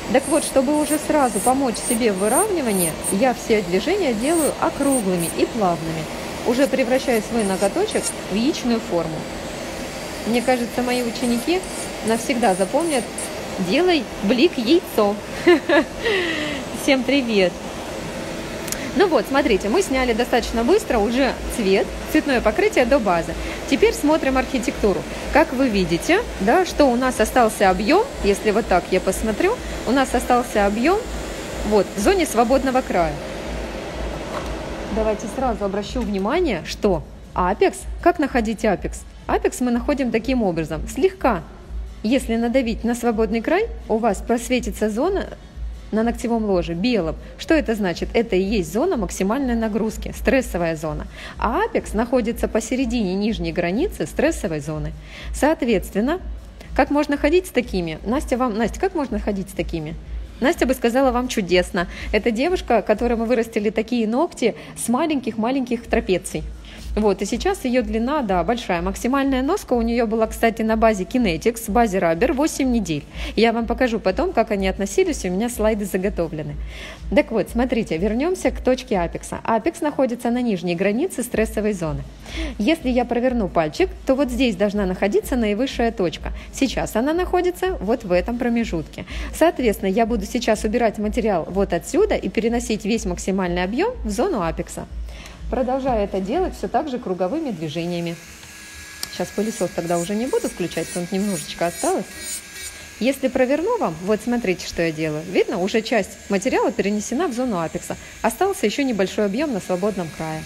Так вот, чтобы уже сразу помочь себе в выравнивании, я все движения делаю округлыми и плавными, уже превращая свой ноготочек в яичную форму. Мне кажется, мои ученики навсегда запомнят: делай блик яйцо. Всем привет! Ну вот, смотрите, мы сняли достаточно быстро уже цвет, цветное покрытие до базы. Теперь смотрим архитектуру. Как вы видите, да, что у нас остался объем, если вот так я посмотрю, у нас остался объем вот в зоне свободного края. Давайте сразу обращу внимание, что апекс, как находить апекс? Апекс мы находим таким образом, слегка. Если надавить на свободный край, у вас просветится зона на ногтевом ложе белым. Что это значит? Это и есть зона максимальной нагрузки, стрессовая зона. А апекс находится посередине нижней границы стрессовой зоны. Соответственно, как можно ходить с такими? Настя, вам, Настя, как можно ходить с такими? Настя бы сказала вам чудесно. Это девушка, которой мы вырастили такие ногти с маленьких-маленьких трапеций. Вот, и сейчас ее длина, да, большая. Максимальная носка у нее была, кстати, на базе Kinetics, базе Rubber восемь недель. Я вам покажу потом, как они относились, у меня слайды заготовлены. Так вот, смотрите, вернемся к точке апекса. Апекс находится на нижней границе стрессовой зоны. Если я проверну пальчик, то вот здесь должна находиться наивысшая точка. Сейчас она находится вот в этом промежутке. Соответственно, я буду сейчас убирать материал вот отсюда и переносить весь максимальный объем в зону апекса. Продолжаю это делать все так же круговыми движениями. Сейчас пылесос тогда уже не буду включать, тут немножечко осталось. Если проверну вам, вот смотрите, что я делаю. Видно, уже часть материала перенесена в зону апекса. Остался еще небольшой объем на свободном крае.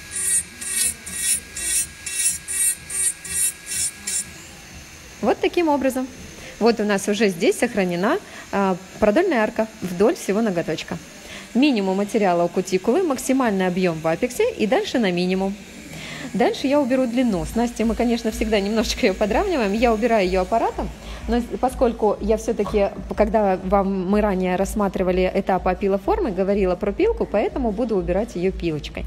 Вот таким образом. Вот у нас уже здесь сохранена а, продольная арка вдоль всего ноготочка. Минимум материала у кутикулы, максимальный объем в апексе и дальше на минимум. Дальше я уберу длину. С Настей мы, конечно, всегда немножечко ее подравниваем. Я убираю ее аппаратом, но поскольку я все-таки, когда вам мы ранее рассматривали этап опилоформы, говорила про пилку, поэтому буду убирать ее пилочкой.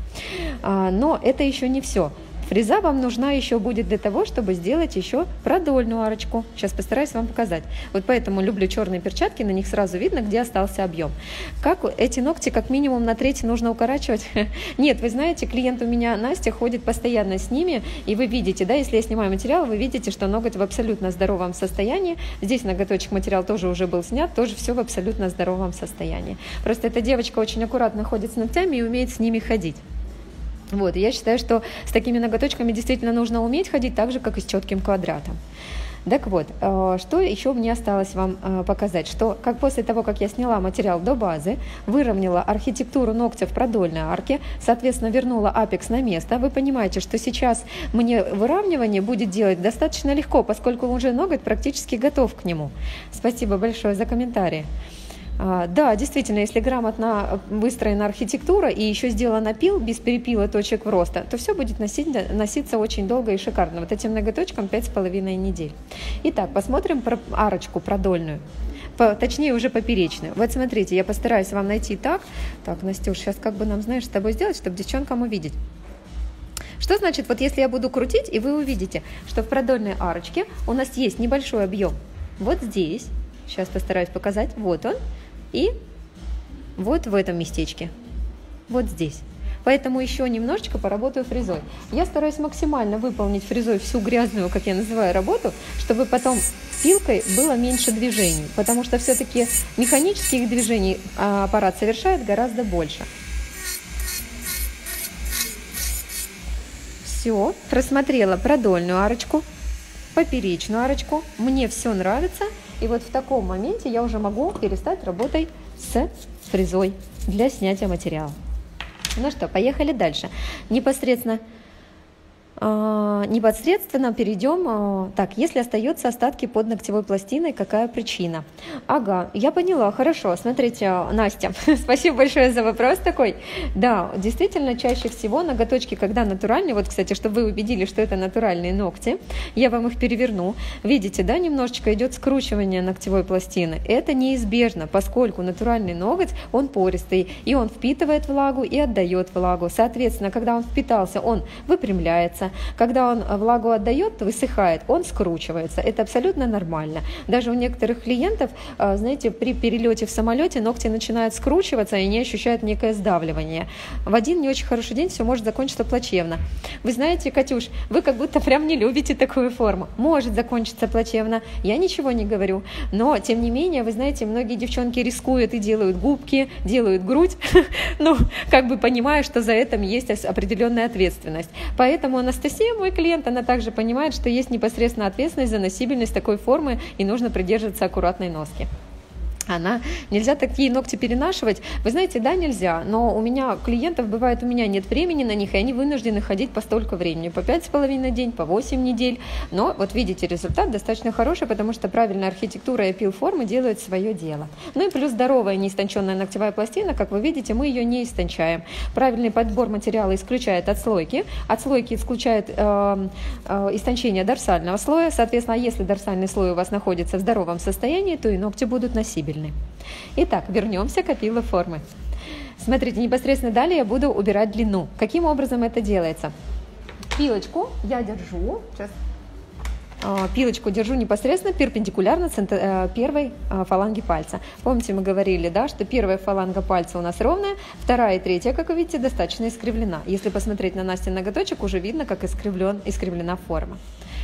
Но это еще не все. Фреза вам нужна еще будет для того, чтобы сделать еще продольную арочку. Сейчас постараюсь вам показать. Вот поэтому люблю черные перчатки, на них сразу видно, где остался объем. Как эти ногти как минимум на треть нужно укорачивать? Нет, вы знаете, клиент у меня, Настя, ходит постоянно с ними, и вы видите, да, если я снимаю материал, вы видите, что ноготь в абсолютно здоровом состоянии. Здесь ноготочек материал тоже уже был снят, тоже все в абсолютно здоровом состоянии. Просто эта девочка очень аккуратно ходит с ногтями и умеет с ними ходить. Вот, я считаю, что с такими ноготочками действительно нужно уметь ходить так же, как и с четким квадратом. Так вот, что еще мне осталось вам показать, что как после того, как я сняла материал до базы, выровняла архитектуру ногтя в продольной арке, соответственно, вернула апекс на место, вы понимаете, что сейчас мне выравнивание будет делать достаточно легко, поскольку уже ноготь практически готов к нему. Спасибо большое за комментарии. Да, действительно, если грамотно выстроена архитектура и еще сделан опил без перепила точек в роста, то все будет носить, носиться очень долго и шикарно. Вот этим ноготочком пять с половиной недель. Итак, посмотрим про арочку продольную. По, точнее, уже поперечную. Вот смотрите, я постараюсь вам найти так. Так, Настюш, сейчас как бы нам, знаешь, с тобой сделать, чтобы девчонкам увидеть. Что значит, вот если я буду крутить, и вы увидите, что в продольной арочке у нас есть небольшой объем. Вот здесь. Сейчас постараюсь показать. Вот он. И вот в этом местечке. Вот здесь. Поэтому еще немножечко поработаю фрезой. Я стараюсь максимально выполнить фрезой всю грязную, как я называю, работу, чтобы потом пилкой было меньше движений. Потому что все-таки механических движений аппарат совершает гораздо больше. Все. Рассмотрела продольную арочку, поперечную арочку. Мне все нравится. И вот в таком моменте я уже могу перестать работой с фрезой для снятия материала. Ну что, поехали дальше. Непосредственно, э, непосредственно перейдем. Э, так, если остаются остатки под ногтевой пластиной, какая причина? Ага, я поняла, хорошо. Смотрите, Настя, спасибо большое за вопрос такой. Да, действительно, чаще всего ноготочки, когда натуральные, вот, кстати, чтобы вы убедились, что это натуральные ногти, я вам их переверну. Видите, да, немножечко идет скручивание ногтевой пластины. Это неизбежно, поскольку натуральный ноготь, он пористый, и он впитывает влагу и отдает влагу. Соответственно, когда он впитался, он выпрямляется, скручивается. Когда он влагу отдает, высыхает, он скручивается. Это абсолютно нормально. Даже у некоторых клиентов, знаете, при перелете в самолете ногти начинают скручиваться, и они ощущают некое сдавливание. В один не очень хороший день все может закончиться плачевно. Вы знаете, Катюш, вы как будто прям не любите такую форму. Может закончиться плачевно, я ничего не говорю. Но, тем не менее, вы знаете, многие девчонки рискуют и делают губки, делают грудь, ну, как бы понимая, что за этим есть определенная ответственность. Поэтому Анастасия, мой клиент, она также понимает, что есть непосредственно ответственность за носибельность такой формы, и нужно придерживаться аккуратной носки. Она, нельзя такие ногти перенашивать. Вы знаете, да, нельзя, но у меня клиентов бывает, у меня нет времени на них, и они вынуждены ходить по столько времени, по пять с половиной день, по восемь недель. Но вот видите, результат достаточно хороший, потому что правильная архитектура и апил-формы делают свое дело. Ну и плюс здоровая неистонченная ногтевая пластина, как вы видите, мы ее не истончаем. Правильный подбор материала исключает отслойки, отслойки исключает э, э, истончение дорсального слоя, соответственно, если дорсальный слой у вас находится в здоровом состоянии, то и ногти будут носибельны. Итак, вернемся к апилоформы. Смотрите, непосредственно далее я буду убирать длину. Каким образом это делается? Пилочку я держу, сейчас, пилочку держу непосредственно перпендикулярно первой фаланге пальца. Помните, мы говорили, да, что первая фаланга пальца у нас ровная, вторая и третья, как вы видите, достаточно искривлена. Если посмотреть на Настин ноготочек, уже видно, как искривлен, искривлена форма.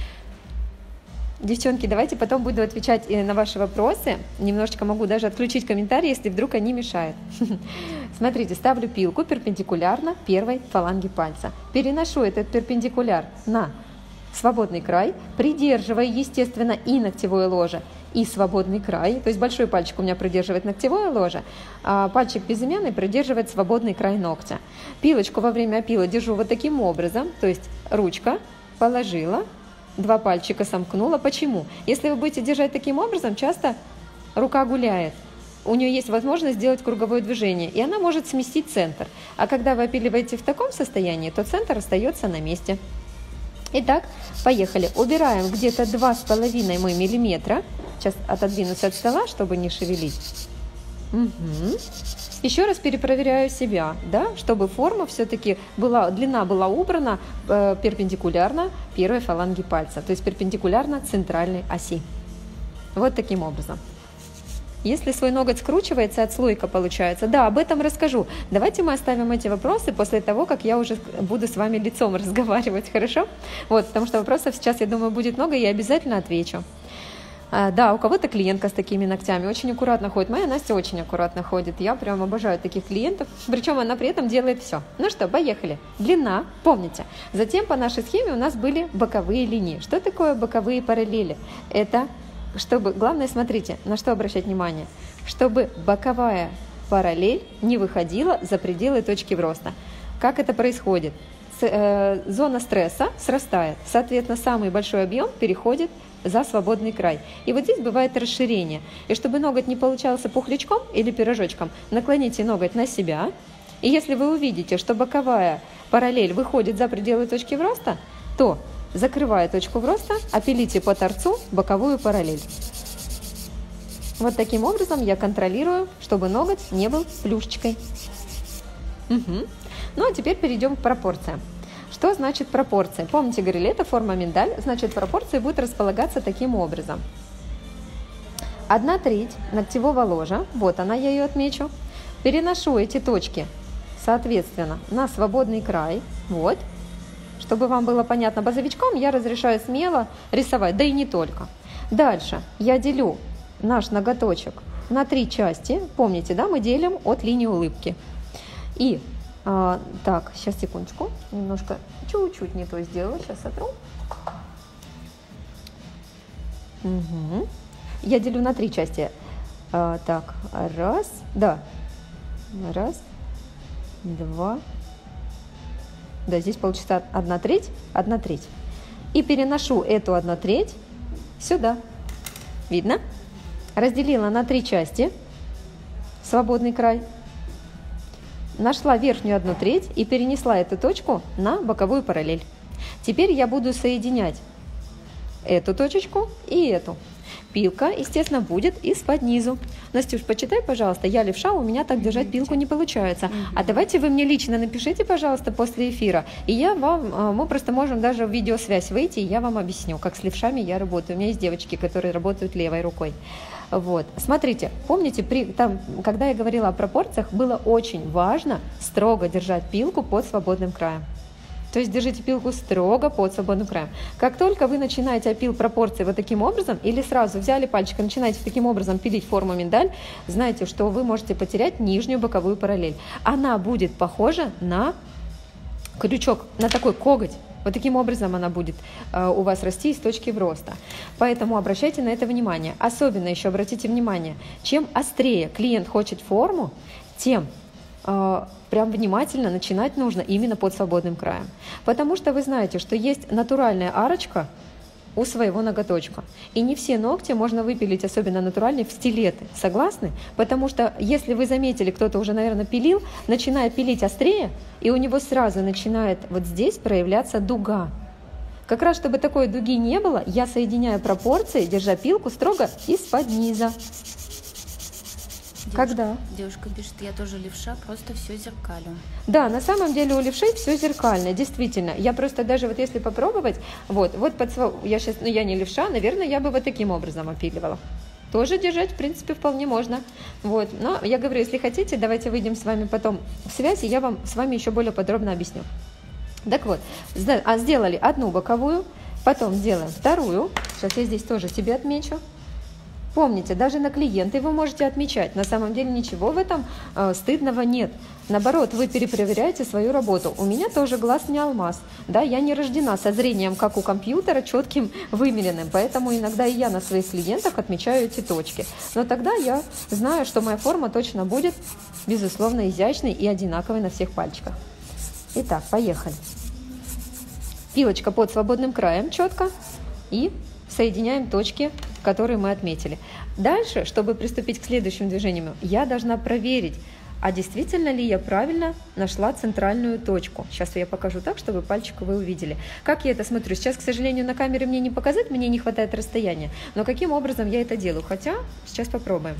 Девчонки, давайте потом буду отвечать на ваши вопросы. Немножечко могу даже отключить комментарии, если вдруг они мешают. Смотрите, ставлю пилку перпендикулярно первой фаланге пальца. Переношу этот перпендикуляр на свободный край, придерживая, естественно, и ногтевое ложе, и свободный край. То есть большой пальчик у меня придерживает ногтевое ложе, а пальчик безымянный придерживает свободный край ногтя. Пилочку во время опила держу вот таким образом. То есть ручка положила, два пальчика сомкнула. Почему? Если вы будете держать таким образом, часто рука гуляет. У нее есть возможность сделать круговое движение, и она может сместить центр. А когда вы опиливаете в таком состоянии, то центр остается на месте. Итак, поехали. Убираем где-то два с половиной миллиметра. Сейчас отодвинусь от стола, чтобы не шевелить. Угу. Еще раз перепроверяю себя, да, чтобы форма все-таки была, длина была убрана э, перпендикулярно первой фаланге пальца, то есть перпендикулярно центральной оси. Вот таким образом. Если свой ноготь скручивается, отслойка получается. Да, об этом расскажу. Давайте мы оставим эти вопросы после того, как я уже буду с вами лицом разговаривать, хорошо? Вот, потому что вопросов сейчас, я думаю, будет много, и я обязательно отвечу. А, да, у кого-то клиентка с такими ногтями очень аккуратно ходит. Моя Настя очень аккуратно ходит. Я прям обожаю таких клиентов. Причем она при этом делает все. Ну что, поехали. Длина, помните. Затем по нашей схеме у нас были боковые линии. Что такое боковые параллели? Это, чтобы, главное, смотрите, на что обращать внимание. Чтобы боковая параллель не выходила за пределы точки роста. Как это происходит? С, э, зона стресса срастает. Соответственно, самый большой объем переходит за свободный край. И вот здесь бывает расширение. И чтобы ноготь не получался пухлячком или пирожочком, наклоните ноготь на себя. И если вы увидите, что боковая параллель выходит за пределы точки роста, то, закрывая точку роста, опилите по торцу боковую параллель. Вот таким образом я контролирую, чтобы ноготь не был плюшечкой. Угу. Ну а теперь перейдем к пропорциям. Что значит пропорция? Помните, говорили, это форма миндаль, значит пропорции будут располагаться таким образом. Одна треть ногтевого ложа, вот она, я ее отмечу. Переношу эти точки, соответственно, на свободный край, вот. Чтобы вам было понятно, базовичком я разрешаю смело рисовать, да и не только. Дальше я делю наш ноготочек на три части, помните, да, мы делим от линии улыбки. И А, так, сейчас, секундочку, немножко, чуть-чуть не то сделала, сейчас сотру. Угу. Я делю на три части. А, так, раз, да, раз, два, да, здесь получится одна треть, одна треть. И переношу эту одну треть сюда. Видно? Разделила на три части свободный край. Нашла верхнюю одну треть и перенесла эту точку на боковую параллель. Теперь я буду соединять эту точечку и эту. пилка, естественно, будет из-под низу. Настюш, почитай, пожалуйста, я левша, у меня так держать пилку не получается. Mm-hmm. А давайте вы мне лично напишите, пожалуйста, после эфира, и я вам, мы просто можем даже в видеосвязь выйти, и я вам объясню, как с левшами я работаю. У меня есть девочки, которые работают левой рукой. Вот. Смотрите, помните, при, там, когда я говорила о пропорциях, было очень важно строго держать пилку под свободным краем. То есть держите пилку строго под свободным краем. Как только вы начинаете опил пропорции вот таким образом, или сразу взяли пальчик и начинаете таким образом пилить форму миндаль, знайте, что вы можете потерять нижнюю боковую параллель. Она будет похожа на крючок, на такой коготь. Вот таким образом она будет э, у вас расти из точки в роста. Поэтому обращайте на это внимание. Особенно еще обратите внимание, чем острее клиент хочет форму, тем э, прям внимательно начинать нужно именно под свободным краем. Потому что вы знаете, что есть натуральная арочка у своего ноготочка. И не все ногти можно выпилить, особенно натуральные, в стилеты. Согласны? Потому что, если вы заметили, кто-то уже, наверное, пилил, начиная пилить острее, и у него сразу начинает вот здесь проявляться дуга. Как раз, чтобы такой дуги не было, я соединяю пропорции, держа пилку строго из-под низа.
Девушка,
Когда?
Девушка пишет, я тоже левша, просто все зеркалю.
Да, на самом деле у левшей все зеркально, действительно. Я просто даже вот если попробовать, вот, вот под св... я сейчас, ну я не левша, наверное, я бы вот таким образом опиливала. Тоже держать, в принципе, вполне можно. Вот, но я говорю, если хотите, давайте выйдем с вами потом в связь, и я вам с вами еще более подробно объясню. Так вот, а сделали одну боковую, потом делаем вторую. Сейчас я здесь тоже себе отмечу. Помните, даже на клиенты вы можете отмечать. На самом деле ничего в этом э, стыдного нет. Наоборот, вы перепроверяете свою работу. У меня тоже глаз не алмаз. Да, я не рождена со зрением, как у компьютера, четким, вымеренным. Поэтому иногда и я на своих клиентах отмечаю эти точки. Но тогда я знаю, что моя форма точно будет, безусловно, изящной и одинаковой на всех пальчиках. Итак, поехали. Пилочка под свободным краем четко. И соединяем точки, которые мы отметили. Дальше, чтобы приступить к следующим движениям, я должна проверить, а действительно ли я правильно нашла центральную точку. Сейчас я покажу так, чтобы пальчик вы увидели. Как я это смотрю? Сейчас, к сожалению, на камере мне не показать, мне не хватает расстояния. Но каким образом я это делаю? Хотя, сейчас попробуем.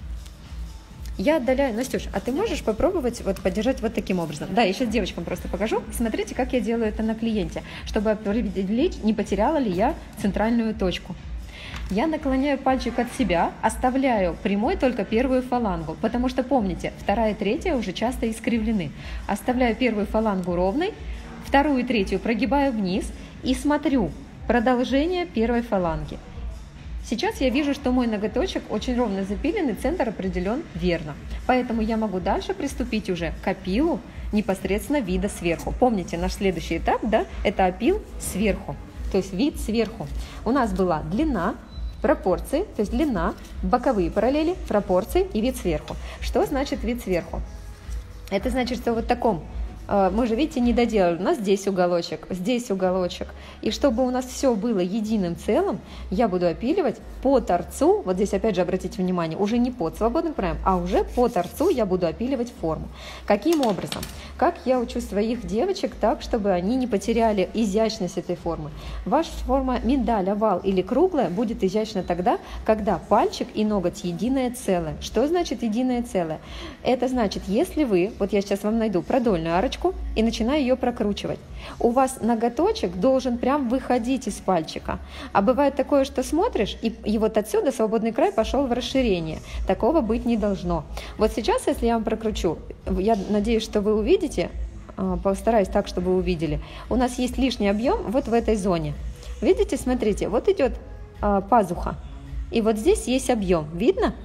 Я отдаляю. Настюш, а ты можешь попробовать вот подержать вот таким образом? Да, я сейчас девочкам просто покажу. Смотрите, как я делаю это на клиенте, чтобы определить, не потеряла ли я центральную точку. Я наклоняю пальчик от себя, оставляю прямой только первую фалангу, потому что, помните, вторая и третья уже часто искривлены. Оставляю первую фалангу ровной, вторую и третью прогибаю вниз и смотрю продолжение первой фаланги. Сейчас я вижу, что мой ноготочек очень ровно запилен и центр определен верно. Поэтому я могу дальше приступить уже к опилу непосредственно вида сверху. Помните, наш следующий этап, да, это опил сверху, то есть вид сверху. У нас была длина, пропорции, то есть длина, боковые параллели, пропорции и вид сверху. Что значит вид сверху? Это значит, что вот в таком, мы же, видите, не доделали. У нас здесь уголочек, здесь уголочек. И чтобы у нас все было единым целым, я буду опиливать по торцу, вот здесь опять же обратите внимание, уже не под свободным краем, а уже по торцу я буду опиливать форму. Каким образом? Как я учу своих девочек так, чтобы они не потеряли изящность этой формы? Ваша форма миндаль, овал или круглая будет изящна тогда, когда пальчик и ноготь единое целое. Что значит единое целое? Это значит, если вы, вот я сейчас вам найду продольную арочку, и начинаю ее прокручивать. У вас ноготочек должен прям выходить из пальчика. А бывает такое, что смотришь, и, и вот отсюда свободный край пошел в расширение. Такого быть не должно. Вот сейчас, если я вам прокручу, я надеюсь, что вы увидите, постараюсь так, чтобы вы увидели, у нас есть лишний объем вот в этой зоне. Видите, смотрите, вот идет а, пазуха, и вот здесь есть объем. Видно?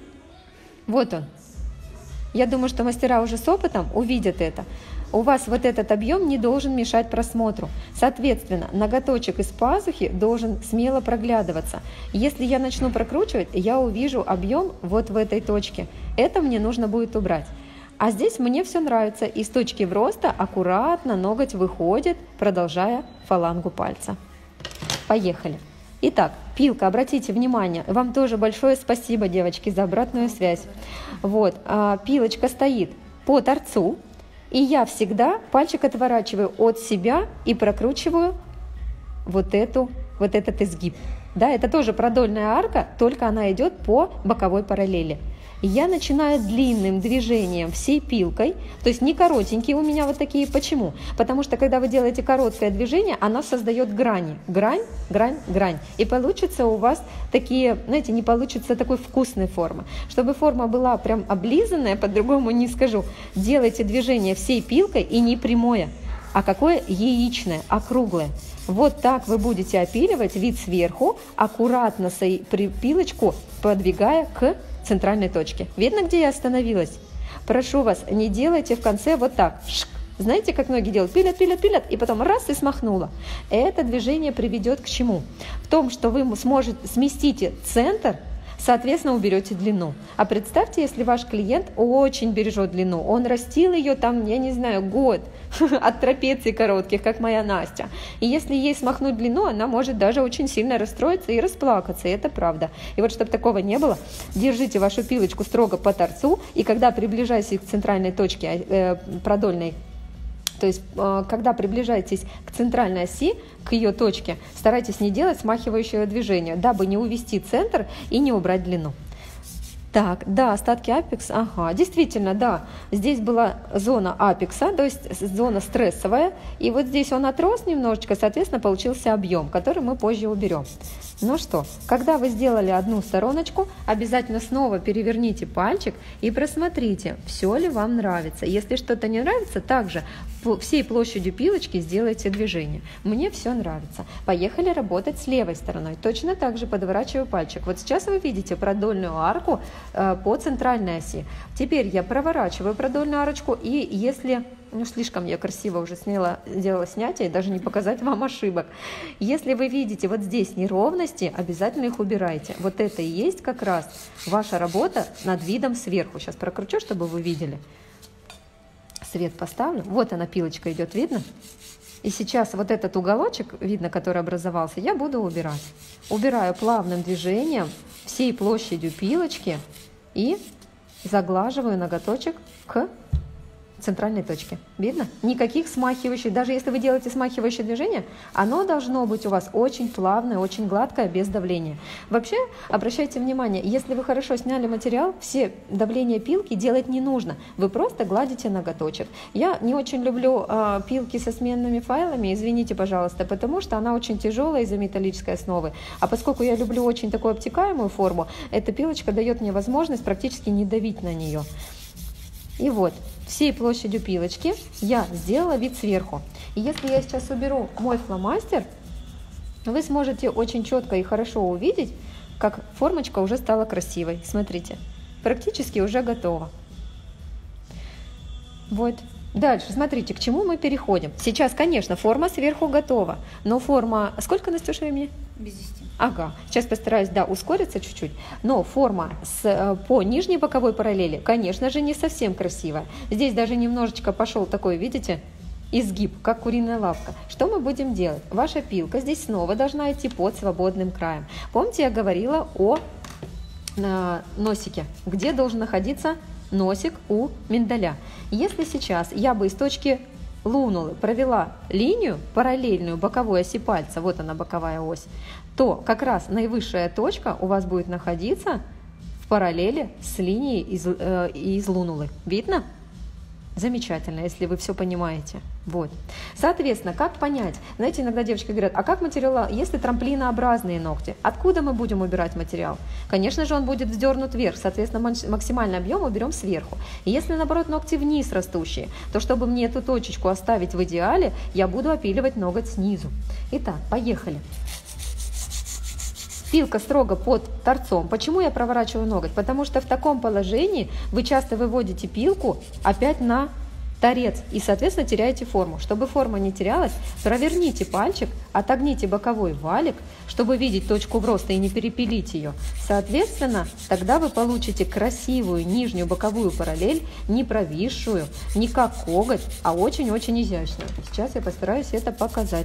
Вот он. Я думаю, что мастера уже с опытом увидят это. У вас вот этот объем не должен мешать просмотру. Соответственно, ноготочек из пазухи должен смело проглядываться. Если я начну прокручивать, я увижу объем вот в этой точке. Это мне нужно будет убрать. А здесь мне все нравится. Из точки в роста аккуратно ноготь выходит, продолжая фалангу пальца. Поехали. Итак, пилка, обратите внимание, вам тоже большое спасибо, девочки, за обратную связь. Вот, а, пилочка стоит по торцу. И я всегда пальчик отворачиваю от себя и прокручиваю вот, эту, вот этот изгиб. Да, это тоже продольная арка, только она идет по боковой параллели. Я начинаю длинным движением всей пилкой, то есть не коротенькие у меня вот такие. Почему? Потому что когда вы делаете короткое движение, она создает грани. Грань, грань, грань. И получится у вас такие, знаете, не получится такой вкусной формы. Чтобы форма была прям облизанная, по-другому не скажу, делайте движение всей пилкой и не прямое, а какое яичное, округлое. Вот так вы будете опиливать вид сверху, аккуратно пилочку подвигая к центральной точке. Видно, где я остановилась? Прошу вас, не делайте в конце вот так. Шк. Знаете, как многие делают? Пилят, пилят, пилят, и потом раз и смахнула. Это движение приведет к чему? К тому, что вы сможете сместите центр, соответственно, уберете длину. А представьте, если ваш клиент очень бережет длину, он растил ее там, я не знаю, год от трапеций коротких, как моя Настя. И если ей смахнуть длину, она может даже очень сильно расстроиться и расплакаться, и это правда. И вот, чтобы такого не было, держите вашу пилочку строго по торцу, и когда приближаетесь к центральной точке э, продольной, то есть, когда приближаетесь к центральной оси, к ее точке, старайтесь не делать смахивающего движения, дабы не увести центр и не убрать длину. Так, да, остатки апекса, ага, действительно, да, здесь была зона апекса, то есть зона стрессовая, и вот здесь он отрос немножечко, соответственно, получился объем, который мы позже уберем. Ну что, когда вы сделали одну стороночку, обязательно снова переверните пальчик и просмотрите, все ли вам нравится. Если что-то не нравится, также всей площадью пилочки сделайте движение. Мне все нравится. Поехали работать с левой стороной. Точно так же подворачиваю пальчик. Вот сейчас вы видите продольную арку э, по центральной оси. Теперь я проворачиваю продольную арочку, и если... Ну, слишком я красиво уже сняла, сделала снятие, даже не показать вам ошибок. Если вы видите вот здесь неровности, обязательно их убирайте. Вот это и есть как раз ваша работа над видом сверху. Сейчас прокручу, чтобы вы видели. Свет поставлю. Вот она, пилочка идет, видно? И сейчас вот этот уголочек, видно, который образовался, я буду убирать. Убираю плавным движением всей площадью пилочки и заглаживаю ноготочек к центральной точке. Видно? Никаких смахивающих, даже если вы делаете смахивающее движение, оно должно быть у вас очень плавное, очень гладкое, без давления. Вообще, обращайте внимание, если вы хорошо сняли материал, все давления пилки делать не нужно. Вы просто гладите ноготочек. Я не очень люблю э, пилки со сменными файлами, извините, пожалуйста, потому что она очень тяжелая из-за металлической основы. А поскольку я люблю очень такую обтекаемую форму, эта пилочка дает мне возможность практически не давить на нее. И вот, всей площадью пилочки я сделала вид сверху. И если я сейчас уберу мой фломастер, вы сможете очень четко и хорошо увидеть, как формочка уже стала красивой. Смотрите, практически уже готова. Вот. Дальше, смотрите, к чему мы переходим. Сейчас, конечно, форма сверху готова, но форма... Сколько, Настюша, времени?
Без десяти.
Ага, сейчас постараюсь, да, ускориться чуть-чуть, но форма с, по нижней боковой параллели, конечно же, не совсем красивая. Здесь даже немножечко пошел такой, видите, изгиб, как куриная лапка. Что мы будем делать? Ваша пилка здесь снова должна идти под свободным краем. Помните, я говорила о э, носике, где должен находиться носик у миндаля. Если сейчас я бы из точки лунулы провела линию параллельную боковой оси пальца, вот она боковая ось, то как раз наивысшая точка у вас будет находиться в параллели с линией из, э, из лунулы. Видно? Замечательно, если вы все понимаете. Вот. Соответственно, как понять? Знаете, иногда девочки говорят, а как материал, если трамплинообразные ногти? Откуда мы будем убирать материал? Конечно же, он будет вздернут вверх, соответственно, максимальный объем уберем сверху. И если, наоборот, ногти вниз растущие, то чтобы мне эту точечку оставить в идеале, я буду опиливать ноготь снизу. Итак, поехали. Пилка строго под торцом. Почему я проворачиваю ноготь? Потому что в таком положении вы часто выводите пилку опять на торец и, соответственно, теряете форму. Чтобы форма не терялась, проверните пальчик, отогните боковой валик, чтобы видеть точку в роста и не перепилить ее. Соответственно, тогда вы получите красивую нижнюю боковую параллель, не провисшую, не как коготь, а очень-очень изящную. Сейчас я постараюсь это показать.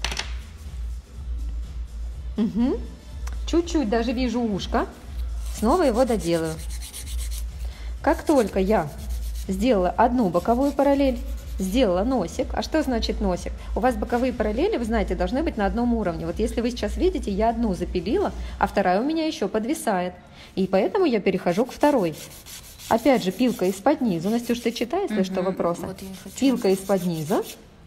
Угу. Чуть-чуть даже вижу ушко, снова его доделаю. Как только я сделала одну боковую параллель, сделала носик. А что значит носик? У вас боковые параллели, вы знаете, должны быть на одном уровне. Вот если вы сейчас видите, я одну запилила, а вторая у меня еще подвисает. И поэтому я перехожу к второй. Опять же, пилка из-под низу. Настюш, ты читай, если угу. что, вопросы. Вот пилка из-под низа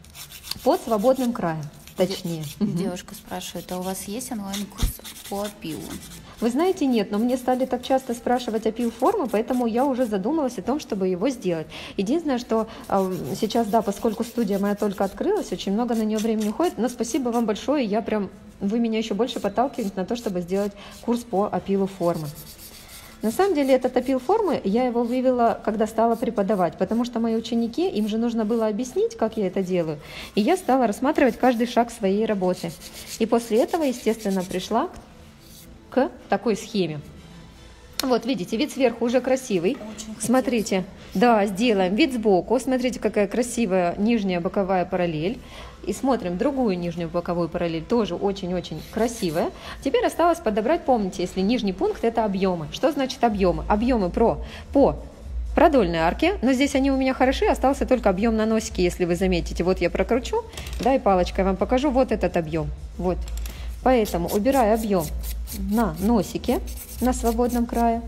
под свободным краем. Точнее.
Девушка угу. спрашивает, а у вас есть онлайн-курс по пилу?
Вы знаете, нет, но мне стали так часто спрашивать о пил-формы, поэтому я уже задумалась о том, чтобы его сделать. Единственное, что э, сейчас, да, поскольку студия моя только открылась, очень много на нее времени уходит, но спасибо вам большое, я прям, вы меня еще больше подталкиваете на то, чтобы сделать курс по опилу формы. На самом деле этот опил формы, я его вывела, когда стала преподавать, потому что мои ученики, им же нужно было объяснить, как я это делаю, и я стала рассматривать каждый шаг своей работы. И после этого, естественно, пришла к к такой схеме. Вот, видите, вид сверху уже красивый. Очень смотрите, хотелось. Да, сделаем вид сбоку. Смотрите, какая красивая нижняя боковая параллель. И смотрим другую нижнюю боковую параллель, тоже очень-очень красивая. Теперь осталось подобрать, помните, если нижний пункт – это объемы. Что значит объемы? Объемы про, по продольной арке, но здесь они у меня хороши, остался только объем на носике, если вы заметите. Вот я прокручу, да, и палочкой вам покажу вот этот объем. Вот. Поэтому убираю объем на носике, на свободном крае.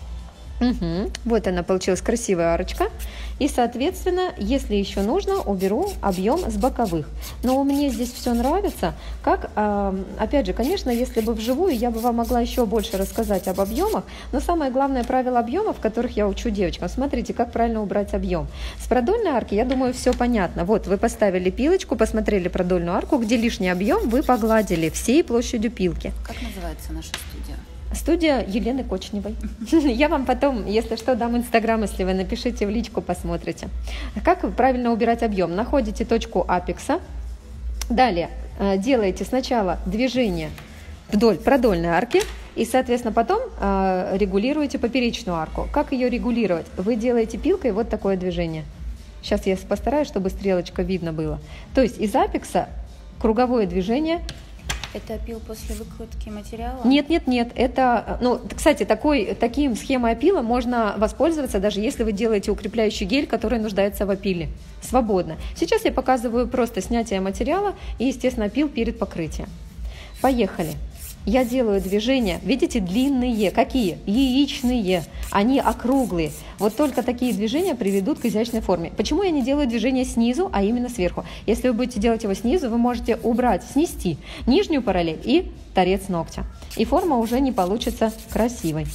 Угу. Вот она получилась красивая арочка. И, соответственно, если еще нужно, уберу объем с боковых. Но мне здесь все нравится. Как, опять же, конечно, если бы вживую, я бы вам могла еще больше рассказать об объемах. Но самое главное правило объемов, которых я учу девочкам. Смотрите, как правильно убрать объем. С продольной арки, я думаю, все понятно. Вот вы поставили пилочку, посмотрели продольную арку, где лишний объем вы погладили всей площадью пилки.
Как называется наша студия?
Студия Елены Кочневой. Я вам потом, если что, дам инстаграм, если вы напишите в личку, посмотрите. Как правильно убирать объем? Находите точку апекса. Далее делаете сначала движение вдоль продольной арки и, соответственно, потом регулируете поперечную арку. Как ее регулировать? Вы делаете пилкой вот такое движение. Сейчас я постараюсь, чтобы стрелочка видно было. То есть из апекса круговое движение.
Это опил после выкрутки материала?
Нет, нет, нет. Это, ну, кстати, такой, таким схемой опила можно воспользоваться, даже если вы делаете укрепляющий гель, который нуждается в опиле. Свободно. Сейчас я показываю просто снятие материала и, естественно, опил перед покрытием. Поехали. Я делаю движения, видите, длинные. Какие? Яичные. Они округлые. Вот только такие движения приведут к изящной форме. Почему я не делаю движение снизу, а именно сверху? Если вы будете делать его снизу, вы можете убрать, снести нижнюю параллель и торец ногтя. И форма уже не получится красивой.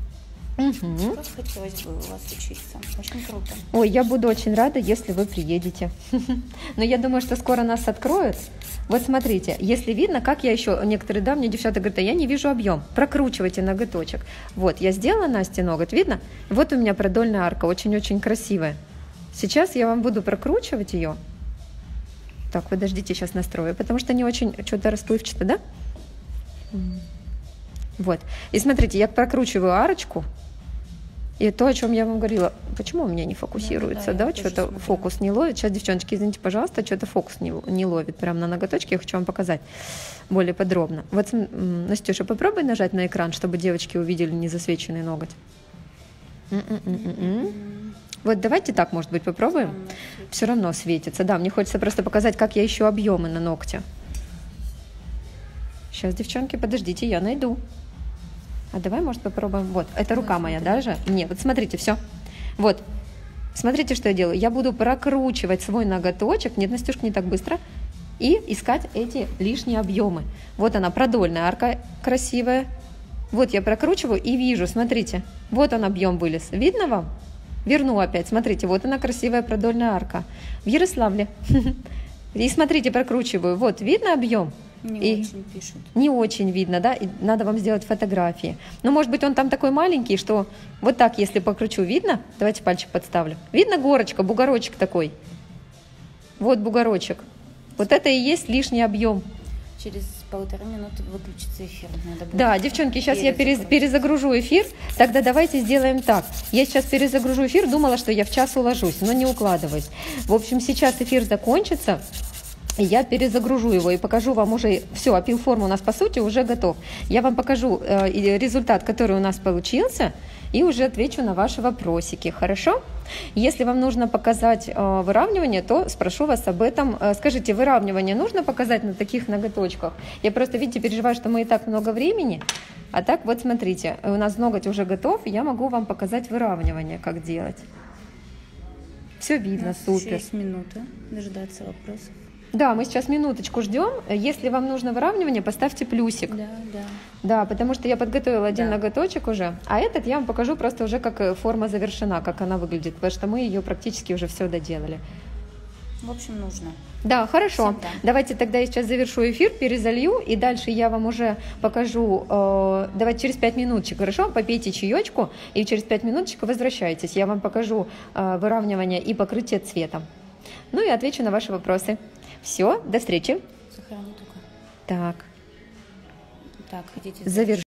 Угу.
Как хотелось бы у вас учиться. Очень круто.
Ой, я буду очень рада, если вы приедете. Но я думаю, что скоро нас откроют. Вот смотрите, если видно, как я еще, некоторые, да, мне девчата говорят, а я не вижу объем. Прокручивайте ноготочек. Вот, я сделала Насте ноготь, видно? Вот у меня продольная арка, очень-очень красивая. Сейчас я вам буду прокручивать ее. Так, подождите, сейчас настрою, потому что не очень что-то расплывчато, да? Вот. И смотрите, я прокручиваю арочку. И то, о чем я вам говорила, почему у меня не фокусируется, да, да, да? Что-то фокус не ловит. Сейчас, девчоночки, извините, пожалуйста, что-то фокус не, не ловит прямо на ноготочке. Я хочу вам показать более подробно. Вот, Настюша, попробуй нажать на экран, чтобы девочки увидели незасвеченный ноготь. М-м-м-м-м. Вот давайте так, может быть, попробуем. Все равно светится. Да, мне хочется просто показать, как я ищу объемы на ногте. Сейчас, девчонки, подождите, я найду. А давай, может, попробуем. Вот, это рука моя даже. Нет, вот смотрите, все. Вот, смотрите, что я делаю. Я буду прокручивать свой ноготочек. Нет, Настюшка, не так быстро. И искать эти лишние объемы. Вот она, продольная арка красивая. Вот я прокручиваю и вижу, смотрите. Вот он объем вылез. Видно вам? Верну опять. Смотрите, вот она красивая продольная арка. В Ярославле. И смотрите, прокручиваю. Вот, видно объем?
Не
и
очень пишут.
Не очень видно, да? И надо вам сделать фотографии. Но, может быть, он там такой маленький, что вот так, если покручу, видно? Давайте пальчик подставлю. Видно горочка, бугорочек такой? Вот бугорочек. Вот это и есть лишний объем.
Через полторы минуты выключится эфир. Надо будет
да, девчонки, сейчас я перез, перезагружу эфир. Тогда давайте сделаем так. Я сейчас перезагружу эфир, думала, что я в час уложусь, но не укладываюсь. В общем, сейчас эфир закончится. Я перезагружу его и покажу вам уже, все, опил формы у нас по сути уже готов. Я вам покажу э, результат, который у нас получился, и уже отвечу на ваши вопросики, хорошо? Если вам нужно показать э, выравнивание, то спрошу вас об этом. Э, скажите, выравнивание нужно показать на таких ноготочках? Я просто, видите, переживаю, что мы и так много времени. А так вот смотрите, у нас ноготь уже готов, я могу вам показать выравнивание, как делать. Все видно, супер.
Есть минута дождаться вопросов.
Да, мы сейчас минуточку ждем. Если вам нужно выравнивание, поставьте плюсик.
Да, да.
Да, потому что я подготовила один
Да.
ноготочек уже, а этот я вам покажу просто уже, как форма завершена, как она выглядит, потому что мы ее практически уже все доделали.
В общем, нужно.
Да, хорошо.
Всегда.
Давайте тогда я сейчас завершу эфир, перезалью, и дальше я вам уже покажу, э, давайте через пять минуточек, хорошо? Попейте чаечку, и через пять минуточек возвращайтесь. Я вам покажу э, выравнивание и покрытие цветом. Ну и отвечу на ваши вопросы. Все, до встречи.
Сохрани только.
Так,
Так, хотите...
завершить.